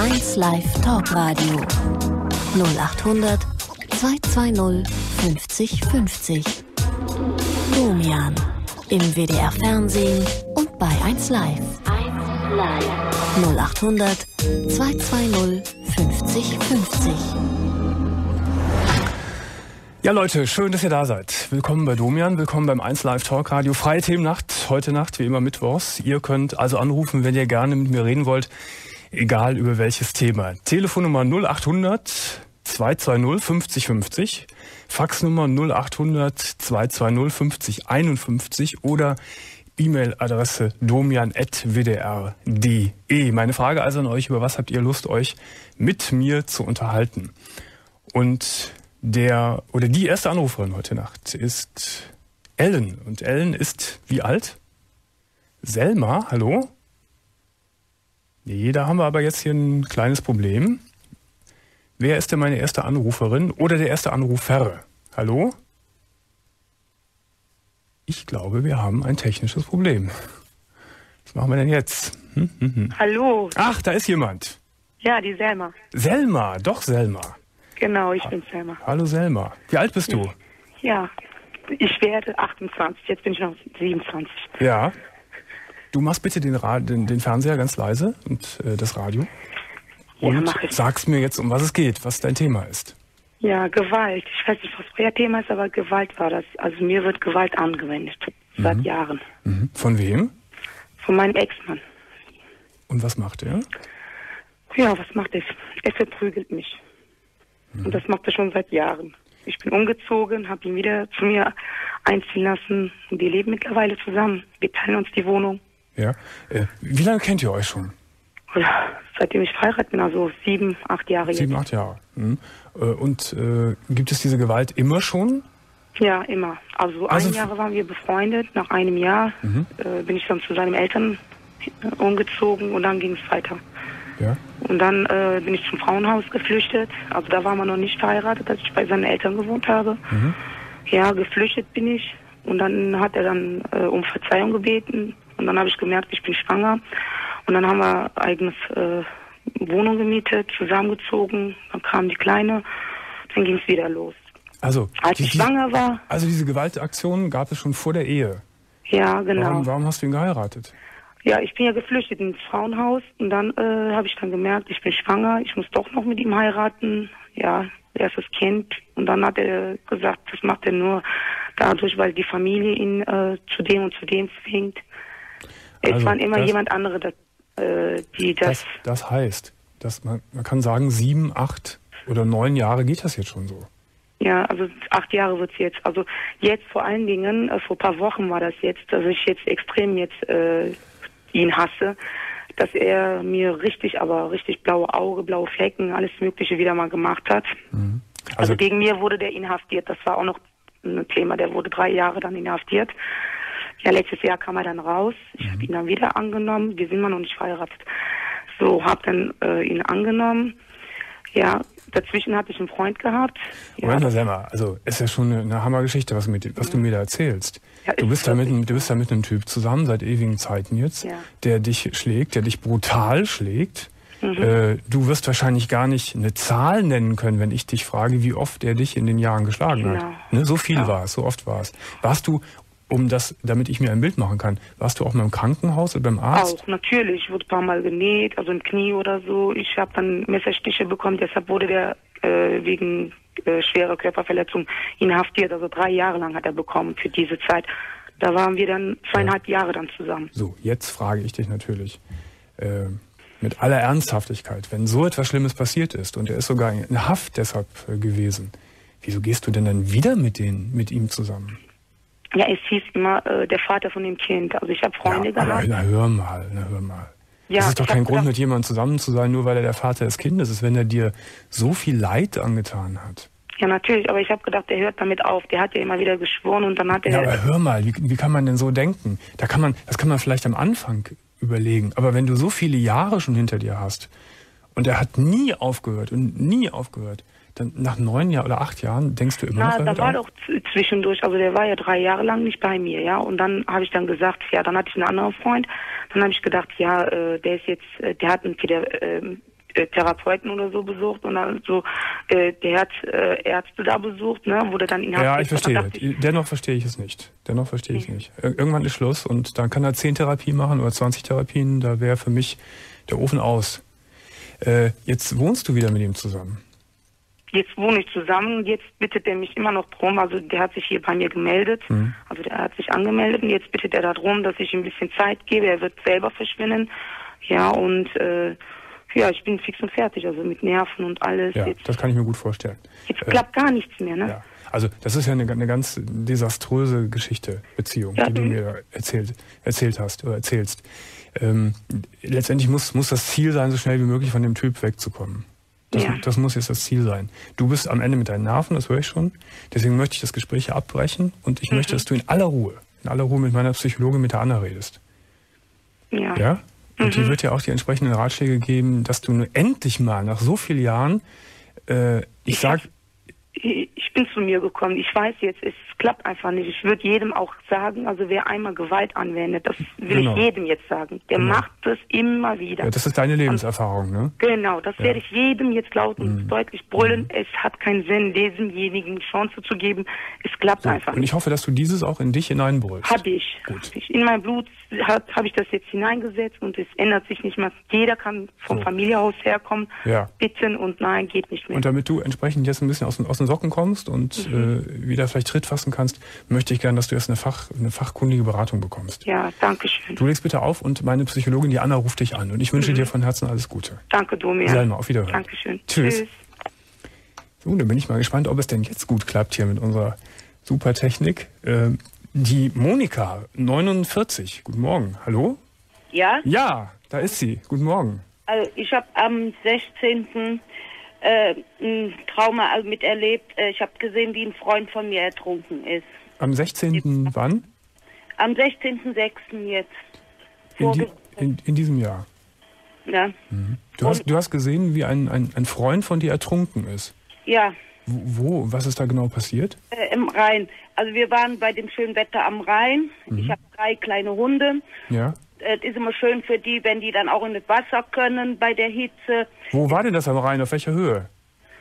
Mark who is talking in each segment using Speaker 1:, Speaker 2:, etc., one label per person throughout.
Speaker 1: 1 Live Talkradio 0800 220 50 50. Domian im WDR Fernsehen und bei 1 Live. 0800 220 50 50.
Speaker 2: Ja Leute, schön, dass ihr da seid. Willkommen bei Domian, willkommen beim 1 Live Talkradio. Freie Themennacht, heute Nacht, wie immer mittwochs. Ihr könnt also anrufen, wenn ihr gerne mit mir reden wollt, egal über welches Thema. Telefonnummer 0800 220 50 50, Faxnummer 0800 220 50 51 oder E-Mail-Adresse domian@wdr.de. Meine Frage also an euch, über was habt ihr Lust, euch mit mir zu unterhalten? Und der oder die erste Anruferin heute Nacht ist Ellen. Und Ellen ist wie alt? Selma, hallo? Nee, da haben wir aber jetzt hier ein kleines Problem. Wer ist denn meine erste Anruferin oder der erste Anrufer? Hallo? Ich glaube, wir haben ein technisches Problem. Was machen wir denn jetzt?
Speaker 3: Hallo.
Speaker 2: Ach, da ist jemand.
Speaker 3: Ja, die Selma.
Speaker 2: Selma, doch Selma.
Speaker 3: Genau, ich bin Selma.
Speaker 2: Hallo Selma. Wie alt bist du?
Speaker 3: Ja, ich werde 28, jetzt bin ich noch 27.
Speaker 2: Ja. Du machst bitte den Fernseher ganz leise und das Radio. Und
Speaker 3: ja, mach ich.
Speaker 2: Sagst mir jetzt, um was es geht, was dein Thema ist.
Speaker 3: Ja, Gewalt. Ich weiß nicht, was euer Thema ist, aber Gewalt war das. Also mir wird Gewalt angewendet. Seit Jahren.
Speaker 2: Mhm. Von wem?
Speaker 3: Von meinem Ex-Mann.
Speaker 2: Und was macht er?
Speaker 3: Ja, was macht er? Er verprügelt mich. Und das macht er schon seit Jahren. Ich bin umgezogen, habe ihn wieder zu mir einziehen lassen. Und wir leben mittlerweile zusammen. Wir teilen uns die Wohnung.
Speaker 2: Ja. Wie lange kennt ihr euch schon?
Speaker 3: Seitdem ich verheiratet bin, also 7, 8 Jahre jetzt.
Speaker 2: 7, 8 Jahre. Mhm. Und gibt es diese Gewalt immer schon?
Speaker 3: Ja, immer. Also ein Jahr waren wir befreundet. Nach einem Jahr bin ich dann zu seinen Eltern umgezogen und dann ging es weiter.
Speaker 2: Ja.
Speaker 3: Und dann bin ich zum Frauenhaus geflüchtet. Also da waren wir noch nicht verheiratet, als ich bei seinen Eltern gewohnt habe. Ja, geflüchtet bin ich. Und dann hat er dann um Verzeihung gebeten. Und dann habe ich gemerkt, ich bin schwanger. Und dann haben wir eigenes Wohnung gemietet, zusammengezogen. Dann kam die Kleine. Dann ging es wieder los.
Speaker 2: Also,
Speaker 3: als ich schwanger war.
Speaker 2: Also diese Gewaltaktion gab es schon vor der Ehe?
Speaker 3: Ja, genau.
Speaker 2: Warum hast du ihn geheiratet?
Speaker 3: Ja, ich bin ja geflüchtet ins Frauenhaus und dann habe ich dann gemerkt, ich bin schwanger, ich muss doch noch mit ihm heiraten. Ja, erstes Kind. Und dann hat er gesagt, das macht er nur dadurch, weil die Familie ihn zu dem und zu dem zwingt. Es waren immer jemand andere, die das...
Speaker 2: Das heißt, dass man kann sagen, 7, 8 oder 9 Jahre geht das jetzt schon so.
Speaker 3: Ja, also 8 Jahre wird's jetzt. Also jetzt vor allen Dingen, vor ein paar Wochen war das jetzt, dass ich jetzt extrem jetzt ihn hasse, dass er mir richtig blaue Augen, blaue Flecken, alles Mögliche wieder mal gemacht hat. Also gegen mir wurde der inhaftiert. Das war auch noch ein Thema. Der wurde 3 Jahre dann inhaftiert. Ja, letztes Jahr kam er dann raus. Ich habe ihn dann wieder angenommen. Wir sind immer noch nicht verheiratet. So, habe dann ihn angenommen. Ja, dazwischen hatte ich einen Freund gehabt.
Speaker 2: Moment mal, Selma, also ist ja schon eine Hammergeschichte, was du mir da erzählst. Ja, du bist da mit einem Typ zusammen seit ewigen Zeiten jetzt, der dich schlägt, der dich brutal schlägt. Du wirst wahrscheinlich gar nicht eine Zahl nennen können, wenn ich dich frage, wie oft er dich in den Jahren geschlagen hat. Ne, so viel war es, so oft war es. Warst du, damit ich mir ein Bild machen kann, warst du auch mal im Krankenhaus oder beim Arzt?
Speaker 3: Auch, natürlich. Ich wurde ein paar Mal genäht, also im Knie oder so. Ich habe dann Messerstiche bekommen, deshalb wurde der wegen schwerer Körperverletzung inhaftiert. Also 3 Jahre lang hat er bekommen für diese Zeit. Da waren wir dann 2,5 Jahre dann zusammen.
Speaker 2: So, jetzt frage ich dich natürlich mit aller Ernsthaftigkeit, wenn so etwas Schlimmes passiert ist und er ist sogar in Haft deshalb gewesen, wieso gehst du denn dann wieder mit ihm zusammen?
Speaker 3: Ja, es hieß immer der Vater von dem Kind. Also ich habe Freunde gehabt.
Speaker 2: Na hör mal. Ja, das ist doch kein Grund, mit jemandem zusammen zu sein, nur weil er der Vater des Kindes ist, wenn er dir so viel Leid angetan hat.
Speaker 3: Ja, natürlich, aber ich habe gedacht, der hört damit auf. Der hat ja immer wieder geschworen und dann hat er...
Speaker 2: Ja, aber hör mal, wie kann man denn so denken? Das kann man vielleicht am Anfang überlegen. Aber wenn du so viele Jahre schon hinter dir hast und er hat nie aufgehört, dann nach 9 Jahren oder 8 Jahren denkst du immer noch,
Speaker 3: da war doch zwischendurch, also der war ja 3 Jahre lang nicht bei mir, ja, und dann habe ich dann gesagt, ja, dann hatte ich einen anderen Freund, dann habe ich gedacht, ja, der ist jetzt, der hat entweder Therapeuten oder so besucht und dann so der hat Ärzte da besucht, ne, wo der dann ihn
Speaker 2: Ja, ich verstehe. Dennoch verstehe ich es nicht. Irgendwann ist Schluss und dann kann er 10 Therapien machen oder 20 Therapien, da wäre für mich der Ofen aus. Jetzt wohnst du wieder mit ihm zusammen.
Speaker 3: Jetzt wohne ich zusammen, jetzt bittet er mich immer noch drum, also der hat sich hier bei mir gemeldet, also der hat sich angemeldet und jetzt bittet er darum, dass ich ihm ein bisschen Zeit gebe, er wird selber verschwinden, ja, und ich bin fix und fertig, also mit Nerven und alles.
Speaker 2: Ja, jetzt, das kann ich mir gut vorstellen.
Speaker 3: Jetzt klappt gar nichts mehr, ne?
Speaker 2: Ja. Also das ist ja eine ganz desaströse Geschichte, Beziehung, die du mir erzählt hast oder erzählst. Letztendlich muss das Ziel sein, so schnell wie möglich von dem Typ wegzukommen. Das muss jetzt das Ziel sein. Du bist am Ende mit deinen Nerven, das höre ich schon. Deswegen möchte ich das Gespräch abbrechen und ich möchte, dass du in aller Ruhe mit meiner Psychologin, mit der Anna redest. Ja? Ja? Und die wird dir auch die entsprechenden Ratschläge geben, dass du nur endlich mal nach so vielen Jahren,
Speaker 3: ich bin zu mir gekommen. Ich weiß jetzt, es klappt einfach nicht. Ich würde jedem auch sagen, also wer einmal Gewalt anwendet, das will ich jedem jetzt sagen. Der macht das immer wieder.
Speaker 2: Ja, das ist deine Lebenserfahrung, ne?
Speaker 3: Genau, das werde ich jedem jetzt laut und deutlich brüllen. Es hat keinen Sinn, diesemjenigen eine Chance zu geben. Es klappt einfach nicht.
Speaker 2: Und ich hoffe, dass du dieses auch in dich hineinbrüllst.
Speaker 3: Habe ich. Gut. In mein Blut habe ich das jetzt hineingesetzt und es ändert sich nicht mehr. Jeder kann vom Familienhaus herkommen, bitten und nein, geht nicht mehr.
Speaker 2: Und damit du entsprechend jetzt ein bisschen aus den Socken kommst und wieder vielleicht Tritt fassen kannst, möchte ich gerne, dass du erst eine fachkundige Beratung bekommst.
Speaker 3: Ja, danke schön.
Speaker 2: Du legst bitte auf und meine Psychologin, die Anna, ruft dich an. Und ich wünsche dir von Herzen alles Gute.
Speaker 3: Danke, Domian.
Speaker 2: Selma, auf Wiederhören.
Speaker 3: Dankeschön.
Speaker 2: Tschüss. So, dann bin ich mal gespannt, ob es denn jetzt gut klappt hier mit unserer super Technik. Die Monika, 49. Guten Morgen. Hallo?
Speaker 4: Ja?
Speaker 2: Ja, da ist sie. Guten Morgen.
Speaker 4: Also ich habe am 16. ein Trauma miterlebt. Ich habe gesehen, wie ein Freund von mir ertrunken ist.
Speaker 2: Am 16. wann?
Speaker 4: Am 16.06. jetzt.
Speaker 2: In diesem Jahr?
Speaker 4: Ja.
Speaker 2: Du hast gesehen, wie ein Freund von dir ertrunken ist?
Speaker 4: Ja.
Speaker 2: Wo? Was ist da genau passiert?
Speaker 4: Im Rhein. Also wir waren bei dem schönen Wetter am Rhein. Ich habe 3 kleine Hunde.
Speaker 2: Ja.
Speaker 4: Es ist immer schön für die, wenn die dann auch in das Wasser können bei der Hitze.
Speaker 2: Wo war denn das am Rhein? Auf welcher Höhe?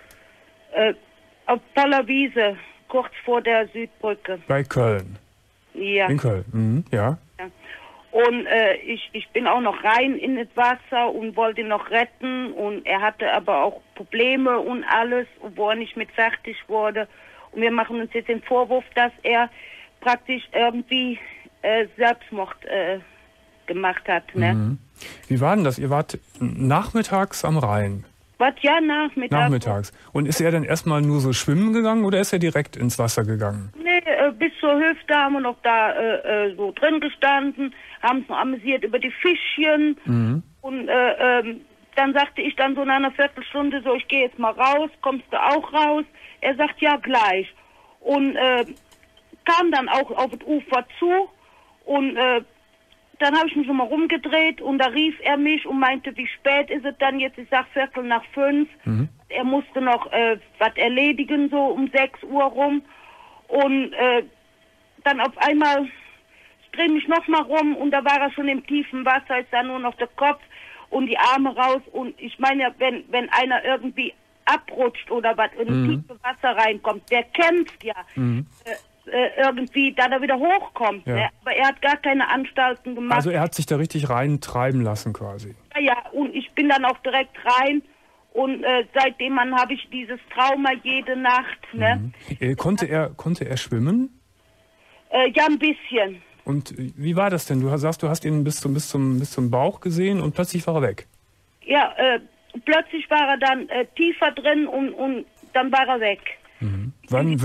Speaker 4: Auf toller Wiese, kurz vor der Südbrücke.
Speaker 2: Bei Köln?
Speaker 4: Ja.
Speaker 2: In Köln, ja.
Speaker 4: Und ich bin auch noch rein in das Wasser und wollte ihn noch retten. Und er hatte aber auch Probleme und alles, wo er nicht mit fertig wurde. Und wir machen uns jetzt den Vorwurf, dass er praktisch irgendwie Selbstmord gemacht hat. Ne?
Speaker 2: Wie war denn das? Ihr wart nachmittags am Rhein?
Speaker 4: Was? Ja, nachmittags.
Speaker 2: Und ist er dann erstmal nur so schwimmen gegangen oder ist er direkt ins Wasser gegangen?
Speaker 4: Nee, bis zur Hüfte haben wir noch da so drin gestanden, haben uns noch amüsiert über die Fischchen. Und dann sagte ich dann so nach einer Viertelstunde so, ich gehe jetzt mal raus, kommst du auch raus? Er sagt, ja, gleich. Und kam dann auch auf das Ufer zu und dann habe ich mich nochmal rumgedreht und da rief er mich und meinte, wie spät ist es dann jetzt? Ich sag 5:45. Er musste noch was erledigen, so um 6 Uhr rum. Und dann auf einmal, ich drehe mich nochmal rum und da war er schon im tiefen Wasser, ist da nur noch der Kopf und die Arme raus. Und ich meine, wenn einer irgendwie abrutscht oder was in tiefe Wasser reinkommt, der kämpft ja. Irgendwie, da er wieder hochkommt. Ja. Ne? Aber er hat gar keine Anstalten gemacht.
Speaker 2: Also er hat sich da richtig reintreiben lassen quasi.
Speaker 4: Ja, und ich bin dann auch direkt rein und seitdem habe ich dieses Trauma jede Nacht. Ne?
Speaker 2: Konnte er schwimmen?
Speaker 4: Ja, ein bisschen.
Speaker 2: Und wie war das denn? Du sagst, du hast ihn bis zum Bauch gesehen und plötzlich war er weg.
Speaker 4: Ja, plötzlich war er dann tiefer drin und dann war er weg.
Speaker 2: Dann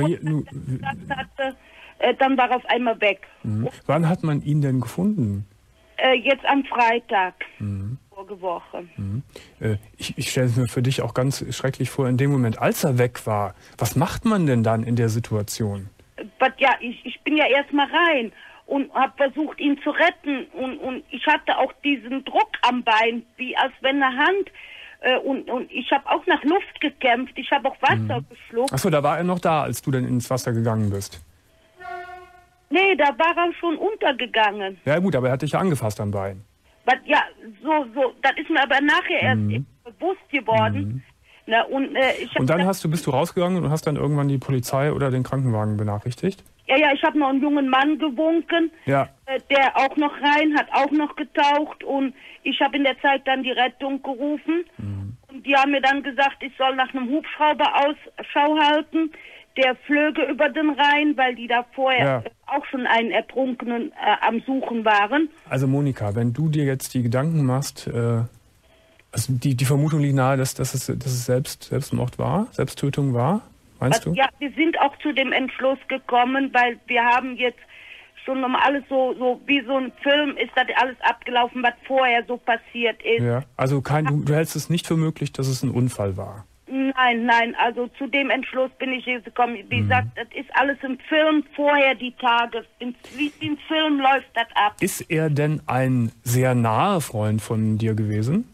Speaker 4: war er auf einmal weg.
Speaker 2: Wann hat man ihn denn gefunden?
Speaker 4: Jetzt am Freitag, vorige Woche.
Speaker 2: Ich stelle es mir für dich auch ganz schrecklich vor, in dem Moment, als er weg war. Was macht man denn dann in der Situation?
Speaker 4: Ja, ich bin ja erstmal rein und habe versucht, ihn zu retten. Und ich hatte auch diesen Druck am Bein, wie als wenn eine Hand... Und ich habe auch nach Luft gekämpft. Ich habe auch Wasser geschluckt.
Speaker 2: Achso, da war er noch da, als du dann ins Wasser gegangen bist?
Speaker 4: Nee, da war er schon untergegangen.
Speaker 2: Ja gut, aber er hat dich ja angefasst am Bein.
Speaker 4: Ja, so, das ist mir aber nachher erst bewusst geworden. Na, und
Speaker 2: dann bist du rausgegangen und hast dann irgendwann die Polizei oder den Krankenwagen benachrichtigt?
Speaker 4: Ja, ich habe noch einen jungen Mann gewunken, der auch noch hat auch noch getaucht und ich habe in der Zeit dann die Rettung gerufen und die haben mir dann gesagt, ich soll nach einem Hubschrauber Ausschau halten, der flöge über den Rhein, weil die da vorher auch schon einen Ertrunkenen am Suchen waren.
Speaker 2: Also Monika, wenn du dir jetzt die Gedanken machst, also die Vermutung liegt nahe, dass es Selbstmord war, Selbsttötung war, meinst du?
Speaker 4: Ja, wir sind auch zu dem Entschluss gekommen, weil wir haben jetzt schon nochmal alles so wie so ein Film ist das alles abgelaufen, was vorher so passiert ist.
Speaker 2: Ja, also du hältst es nicht für möglich, dass es ein Unfall war?
Speaker 4: Nein, also zu dem Entschluss bin ich jetzt gekommen. Wie gesagt, das ist alles im Film vorher die Tage. Wie im Film läuft das ab.
Speaker 2: Ist er denn ein sehr naher Freund von dir gewesen?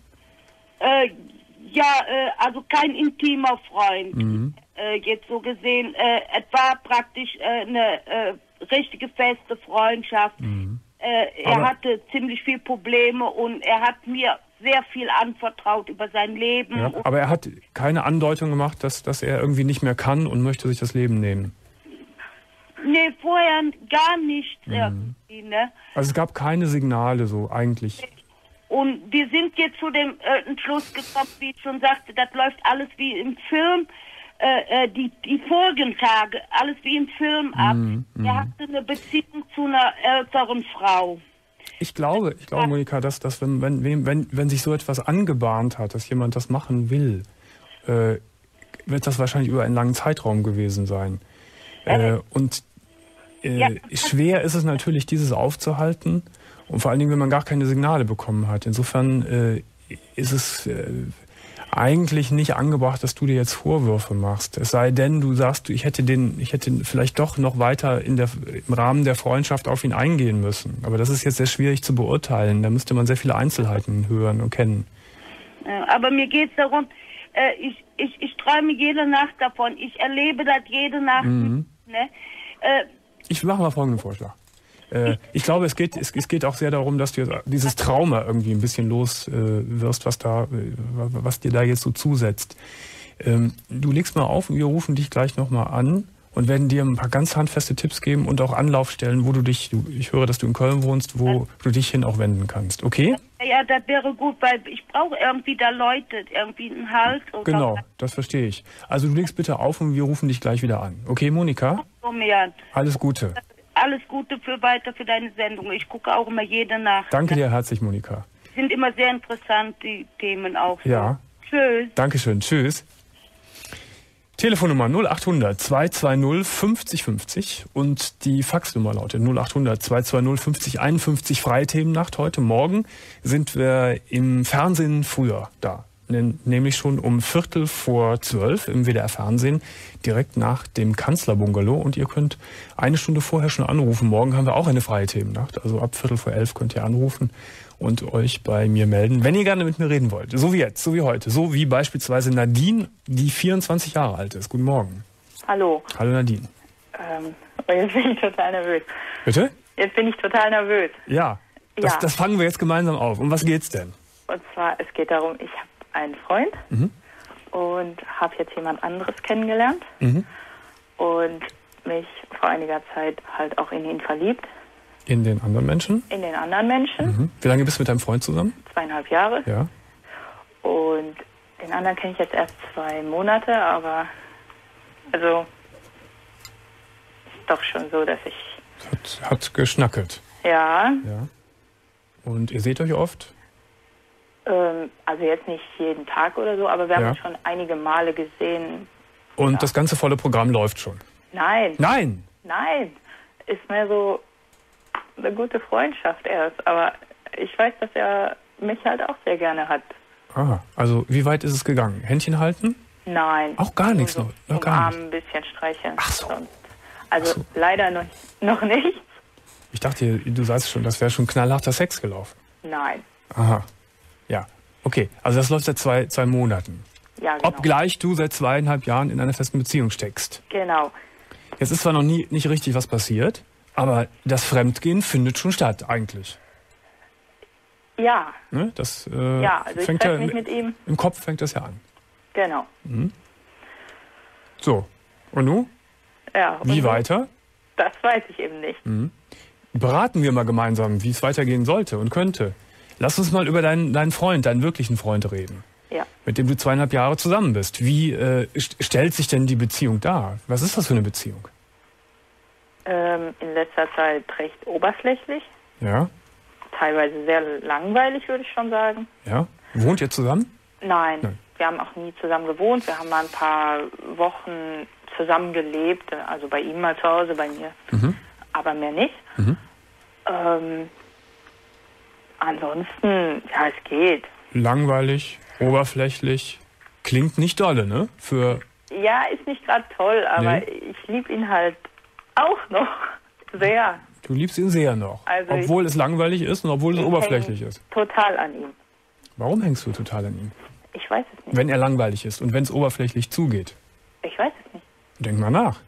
Speaker 4: Also kein intimer Freund. Jetzt so gesehen, es war praktisch eine richtige feste Freundschaft. Er hatte ziemlich viel Probleme und er hat mir sehr viel anvertraut über sein Leben.
Speaker 2: Ja, aber er hat keine Andeutung gemacht, dass er irgendwie nicht mehr kann und möchte sich das Leben nehmen?
Speaker 4: Nee, vorher gar nicht irgendwie, ne? Also
Speaker 2: es gab keine Signale so eigentlich?
Speaker 4: Und wir sind jetzt zu dem Entschluss gekommen, wie ich schon sagte, das läuft alles wie im Film, die vorigen Tage, alles wie im Film ab. Er hatte eine Beziehung zu einer älteren Frau.
Speaker 2: Ich glaube, Monika, dass wenn sich so etwas angebahnt hat, dass jemand das machen will, wird das wahrscheinlich über einen langen Zeitraum gewesen sein. Schwer ist es natürlich, dieses aufzuhalten. Und vor allen Dingen, wenn man gar keine Signale bekommen hat. Insofern ist es eigentlich nicht angebracht, dass du dir jetzt Vorwürfe machst. Es sei denn, du sagst, ich hätte vielleicht doch noch weiter im Rahmen der Freundschaft auf ihn eingehen müssen. Aber das ist jetzt sehr schwierig zu beurteilen. Da müsste man sehr viele Einzelheiten hören und kennen.
Speaker 4: Aber mir geht es darum, ich träume jede Nacht davon. Ich erlebe das jede Nacht. Ne?
Speaker 2: Ich mache mal folgenden Vorschlag. Ich glaube, es geht auch sehr darum, dass du dieses Trauma irgendwie ein bisschen los wirst, was dir da jetzt so zusetzt. Du legst mal auf und wir rufen dich gleich nochmal an und werden dir ein paar ganz handfeste Tipps geben und auch Anlaufstellen, wo ich höre, dass du in Köln wohnst, wo du dich hin auch wenden kannst. Okay?
Speaker 4: Ja, das wäre gut, weil ich brauche irgendwie da Leute, irgendwie einen Halt. Oder
Speaker 2: genau, das verstehe ich. Also du legst bitte auf und wir rufen dich gleich wieder an. Okay, Monika? Alles Gute.
Speaker 4: Alles Gute für deine Sendung. Ich gucke auch immer jede Nacht.
Speaker 2: Danke dir herzlich, Monika.
Speaker 4: Sind immer sehr interessant, die Themen auch.
Speaker 2: Ja.
Speaker 4: Tschüss.
Speaker 2: Dankeschön. Tschüss. Telefonnummer 0800 220 50 50 und die Faxnummer lautet 0800 220 50 51. Freie Themennacht. Heute Morgen sind wir im Fernsehen früher da. Nämlich schon um 11:45 im WDR-Fernsehen, direkt nach dem Kanzlerbungalow. Und ihr könnt eine Stunde vorher schon anrufen. Morgen haben wir auch eine freie Themennacht. Also ab 11:45 könnt ihr anrufen und euch bei mir melden, wenn ihr gerne mit mir reden wollt. So wie jetzt, so wie heute. So wie beispielsweise Nadine, die 24 Jahre alt ist. Guten Morgen.
Speaker 5: Hallo.
Speaker 2: Hallo Nadine.
Speaker 5: Jetzt bin ich total nervös.
Speaker 2: Bitte?
Speaker 5: Jetzt bin ich total nervös.
Speaker 2: Ja, das fangen wir jetzt gemeinsam auf. Um was geht's denn?
Speaker 5: Und zwar, es geht darum, ich habe einen Freund und habe jetzt jemand anderes kennengelernt und mich vor einiger Zeit halt auch in ihn verliebt.
Speaker 2: In den anderen Menschen?
Speaker 5: In den anderen Menschen.
Speaker 2: Wie lange bist du mit deinem Freund zusammen?
Speaker 5: 2,5 Jahre.
Speaker 2: Ja.
Speaker 5: Und den anderen kenne ich jetzt erst 2 Monate, aber also ist doch schon so, dass ich...
Speaker 2: Hat geschnackelt.
Speaker 5: Ja.
Speaker 2: Und ihr seht euch oft?
Speaker 5: Also jetzt nicht jeden Tag oder so, aber wir haben uns schon einige Male gesehen.
Speaker 2: Und das ganze volle Programm läuft schon?
Speaker 5: Nein.
Speaker 2: Nein?
Speaker 5: Nein. Ist mehr so eine gute Freundschaft erst. Aber ich weiß, dass er mich halt auch sehr gerne hat.
Speaker 2: Ah, also wie weit ist es gegangen? Händchen halten?
Speaker 5: Nein.
Speaker 2: Auch gar nichts?
Speaker 5: So
Speaker 2: noch gar nicht?
Speaker 5: Ein bisschen streicheln.
Speaker 2: Ach so.
Speaker 5: Also leider noch nicht.
Speaker 2: Ich dachte, du sagst schon, das wäre schon knallharter Sex gelaufen.
Speaker 5: Nein.
Speaker 2: Aha. Ja. Okay, also das läuft seit zwei Monaten.
Speaker 5: Ja, genau.
Speaker 2: Obgleich du seit 2,5 Jahren in einer festen Beziehung steckst.
Speaker 5: Genau.
Speaker 2: Jetzt ist zwar noch nicht richtig was passiert, aber das Fremdgehen findet schon statt, eigentlich.
Speaker 5: Ja.
Speaker 2: Ne? Das
Speaker 5: also
Speaker 2: fängt
Speaker 5: ich treffe mich mit ihm.
Speaker 2: Im Kopf fängt das ja an.
Speaker 5: Genau.
Speaker 2: Mhm. So, und nun?
Speaker 5: Ja.
Speaker 2: Wie weiter?
Speaker 5: Das weiß ich eben nicht.
Speaker 2: Mhm. Beraten wir mal gemeinsam, wie es weitergehen sollte und könnte. Lass uns mal über deinen Freund, deinen wirklichen Freund reden.
Speaker 5: Ja.
Speaker 2: Mit dem du 2,5 Jahre zusammen bist. Wie stellt sich denn die Beziehung dar? Was ist das für eine Beziehung?
Speaker 5: In letzter Zeit recht oberflächlich.
Speaker 2: Ja.
Speaker 5: Teilweise sehr langweilig, würde ich schon sagen.
Speaker 2: Ja. Wohnt ihr zusammen?
Speaker 5: Nein. Wir haben auch nie zusammen gewohnt. Wir haben mal ein paar Wochen zusammen gelebt. Also bei ihm mal zu Hause, bei mir.
Speaker 2: Mhm.
Speaker 5: Aber mehr nicht.
Speaker 2: Mhm.
Speaker 5: Ansonsten, ja, es geht.
Speaker 2: Langweilig, oberflächlich. Klingt nicht dolle, ne?
Speaker 5: Ja, ist nicht gerade toll, aber ich liebe ihn halt auch noch sehr.
Speaker 2: Du liebst ihn sehr noch.
Speaker 5: Also
Speaker 2: obwohl es langweilig ist und obwohl es oberflächlich ist.
Speaker 5: Total an ihm.
Speaker 2: Warum hängst du total an ihm?
Speaker 5: Ich weiß es nicht.
Speaker 2: Wenn er langweilig ist und wenn es oberflächlich zugeht.
Speaker 5: Ich weiß es nicht.
Speaker 2: Denk mal nach.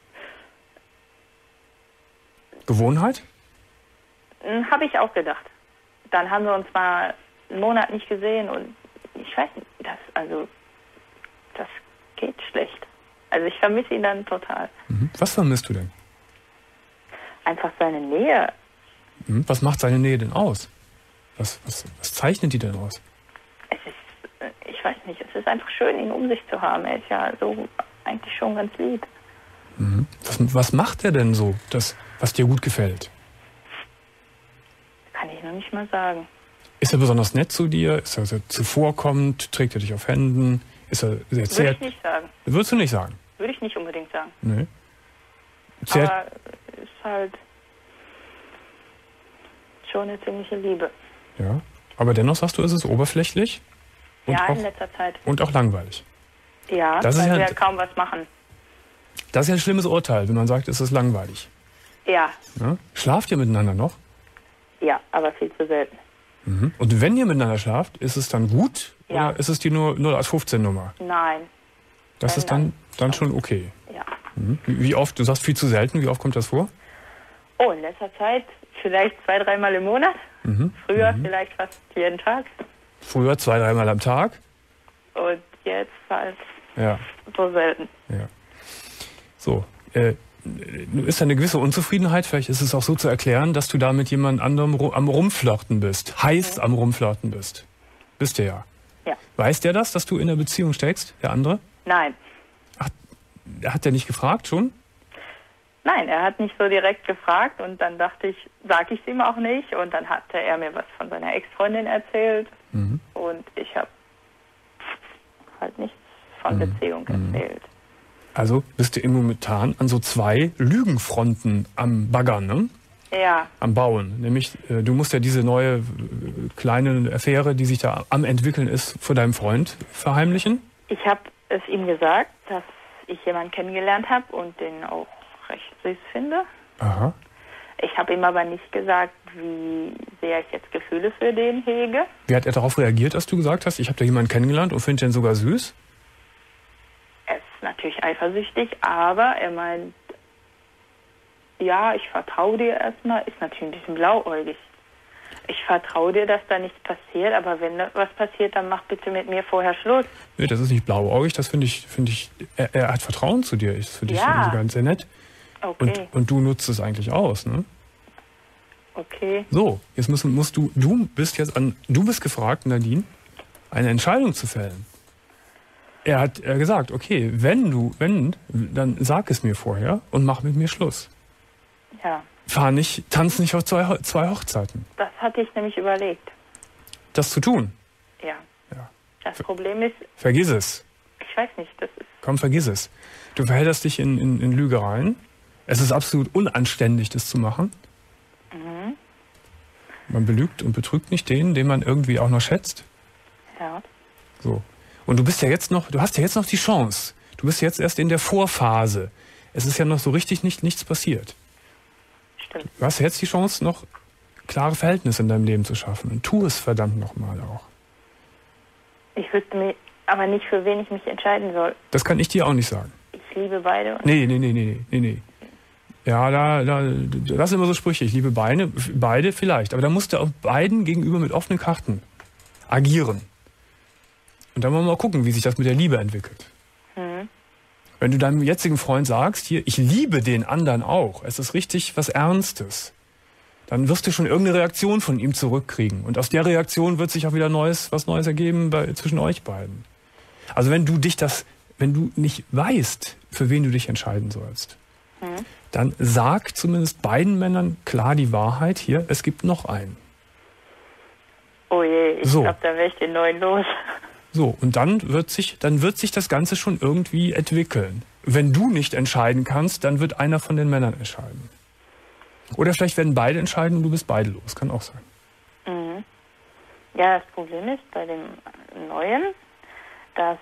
Speaker 2: Gewohnheit?
Speaker 5: Habe ich auch gedacht. Dann haben wir uns mal einen Monat nicht gesehen und ich weiß nicht, das geht schlecht. Also ich vermisse ihn dann total.
Speaker 2: Mhm. Was vermisst du denn?
Speaker 5: Einfach seine Nähe.
Speaker 2: Mhm. Was macht seine Nähe denn aus? Was zeichnet die denn aus?
Speaker 5: Es ist, ich weiß nicht, es ist einfach schön, ihn um sich zu haben. Er ist ja so eigentlich schon ganz lieb.
Speaker 2: Mhm. Was macht er denn so, was dir gut gefällt?
Speaker 5: Kann ich noch nicht mal sagen.
Speaker 2: Ist er besonders nett zu dir? Ist er sehr zuvorkommend? Trägt er dich auf Händen? Ist er sehr
Speaker 5: zärtlich? Würde ich nicht sagen.
Speaker 2: Würdest du nicht sagen?
Speaker 5: Würde ich nicht unbedingt sagen.
Speaker 2: Nee.
Speaker 5: Aber ist halt schon eine ziemliche Liebe.
Speaker 2: Ja. Aber dennoch sagst du, ist es oberflächlich? Und
Speaker 5: ja,
Speaker 2: auch,
Speaker 5: in letzter Zeit.
Speaker 2: Und auch langweilig.
Speaker 5: Ja, weil wir kaum was machen.
Speaker 2: Das ist ja ein schlimmes Urteil, wenn man sagt, es ist langweilig.
Speaker 5: Ja.
Speaker 2: Schlaft ihr miteinander noch?
Speaker 5: Ja, aber viel zu selten.
Speaker 2: Mhm. Und wenn ihr miteinander schlaft, ist es dann gut?
Speaker 5: Ja.
Speaker 2: Oder ist es die nur 0815-Nummer?
Speaker 5: Nein.
Speaker 2: Das ist dann schon okay?
Speaker 5: Ja.
Speaker 2: Mhm. Wie oft? Du sagst viel zu selten. Wie oft kommt das vor?
Speaker 5: Oh, in letzter Zeit vielleicht 2-3 Mal im Monat.
Speaker 2: Mhm.
Speaker 5: Früher vielleicht fast jeden Tag.
Speaker 2: Früher 2-3 Mal am Tag?
Speaker 5: Und jetzt halt so selten.
Speaker 2: Ja. So, ist da eine gewisse Unzufriedenheit? Vielleicht ist es auch so zu erklären, dass du da mit jemand anderem am Rumflirten bist. Heiß am Rumflirten bist. Bist du ja.
Speaker 5: Ja.
Speaker 2: Weiß der das, dass du in einer Beziehung steckst, der andere?
Speaker 5: Nein.
Speaker 2: Ach, hat der nicht gefragt schon?
Speaker 5: Nein, er hat nicht so direkt gefragt und dann dachte ich, sag ich es ihm auch nicht. Und dann hatte er mir was von seiner Ex-Freundin erzählt. Mhm. Und ich habe halt nichts von Beziehung erzählt. Also
Speaker 2: bist du momentan an so 2 Lügenfronten am Baggern, ne?
Speaker 5: Ja.
Speaker 2: Am Bauen. Nämlich, du musst ja diese neue kleine Affäre, die sich da am entwickeln ist, vor deinem Freund verheimlichen.
Speaker 5: Ich habe es ihm gesagt, dass ich jemanden kennengelernt habe und den auch recht süß finde.
Speaker 2: Aha.
Speaker 5: Ich habe ihm aber nicht gesagt, wie sehr ich jetzt Gefühle für den hege.
Speaker 2: Wie hat er darauf reagiert, als du gesagt hast, ich habe da jemanden kennengelernt und finde den sogar süß?
Speaker 5: Er ist natürlich eifersüchtig, aber er meint, ja, ich vertraue dir erstmal, ist natürlich ein bisschen blauäugig. Ich vertraue dir, dass da nichts passiert, aber wenn da was passiert, dann mach bitte mit mir vorher Schluss. Nee,
Speaker 2: das ist nicht blauäugig, das finde ich, er hat Vertrauen zu dir, ist für dich sogar sehr nett.
Speaker 5: Okay.
Speaker 2: Und du nutzt es eigentlich aus, ne?
Speaker 5: Okay.
Speaker 2: So, jetzt du bist gefragt, Nadine, eine Entscheidung zu fällen. Er hat gesagt, okay, dann sag es mir vorher und mach mit mir Schluss.
Speaker 5: Ja.
Speaker 2: Tanz nicht auf zwei Hochzeiten.
Speaker 5: Das hatte ich nämlich überlegt.
Speaker 2: Das zu tun?
Speaker 5: Ja. Das Problem ist...
Speaker 2: Vergiss es.
Speaker 5: Ich weiß nicht, das ist...
Speaker 2: Komm, vergiss es. Du verhältst dich in Lügereien. Es ist absolut unanständig, das zu machen.
Speaker 5: Mhm.
Speaker 2: Man belügt und betrügt nicht den man irgendwie auch noch schätzt.
Speaker 5: Ja.
Speaker 2: So. Und du hast ja jetzt noch die Chance. Du bist jetzt erst in der Vorphase. Es ist ja noch so richtig nichts passiert.
Speaker 5: Stimmt.
Speaker 2: Du hast jetzt die Chance, noch klare Verhältnisse in deinem Leben zu schaffen. Und tu es verdammt nochmal auch.
Speaker 5: Ich wüsste mir aber nicht, für wen ich mich entscheiden soll.
Speaker 2: Das kann ich dir auch nicht sagen.
Speaker 5: Ich liebe beide.
Speaker 2: Nee. Ja, das sind immer so Sprüche. Ich liebe beide vielleicht. Aber da musst du auch beiden gegenüber mit offenen Karten agieren. Und dann wollen wir mal gucken, wie sich das mit der Liebe entwickelt. Wenn du deinem jetzigen Freund sagst, hier, ich liebe den anderen auch, es ist richtig was Ernstes, dann wirst du schon irgendeine Reaktion von ihm zurückkriegen. Und aus der Reaktion wird sich auch wieder was Neues ergeben zwischen euch beiden. Also wenn du nicht weißt, für wen du dich entscheiden sollst, dann sag zumindest beiden Männern klar die Wahrheit, hier, es gibt noch einen.
Speaker 5: Oh je, ich glaube, da wäre ich den neuen los.
Speaker 2: So, und dann wird sich das Ganze schon irgendwie entwickeln. Wenn du nicht entscheiden kannst, dann wird einer von den Männern entscheiden. Oder vielleicht werden beide entscheiden und du bist beide los. Kann auch sein.
Speaker 5: Ja, das Problem ist bei dem Neuen, dass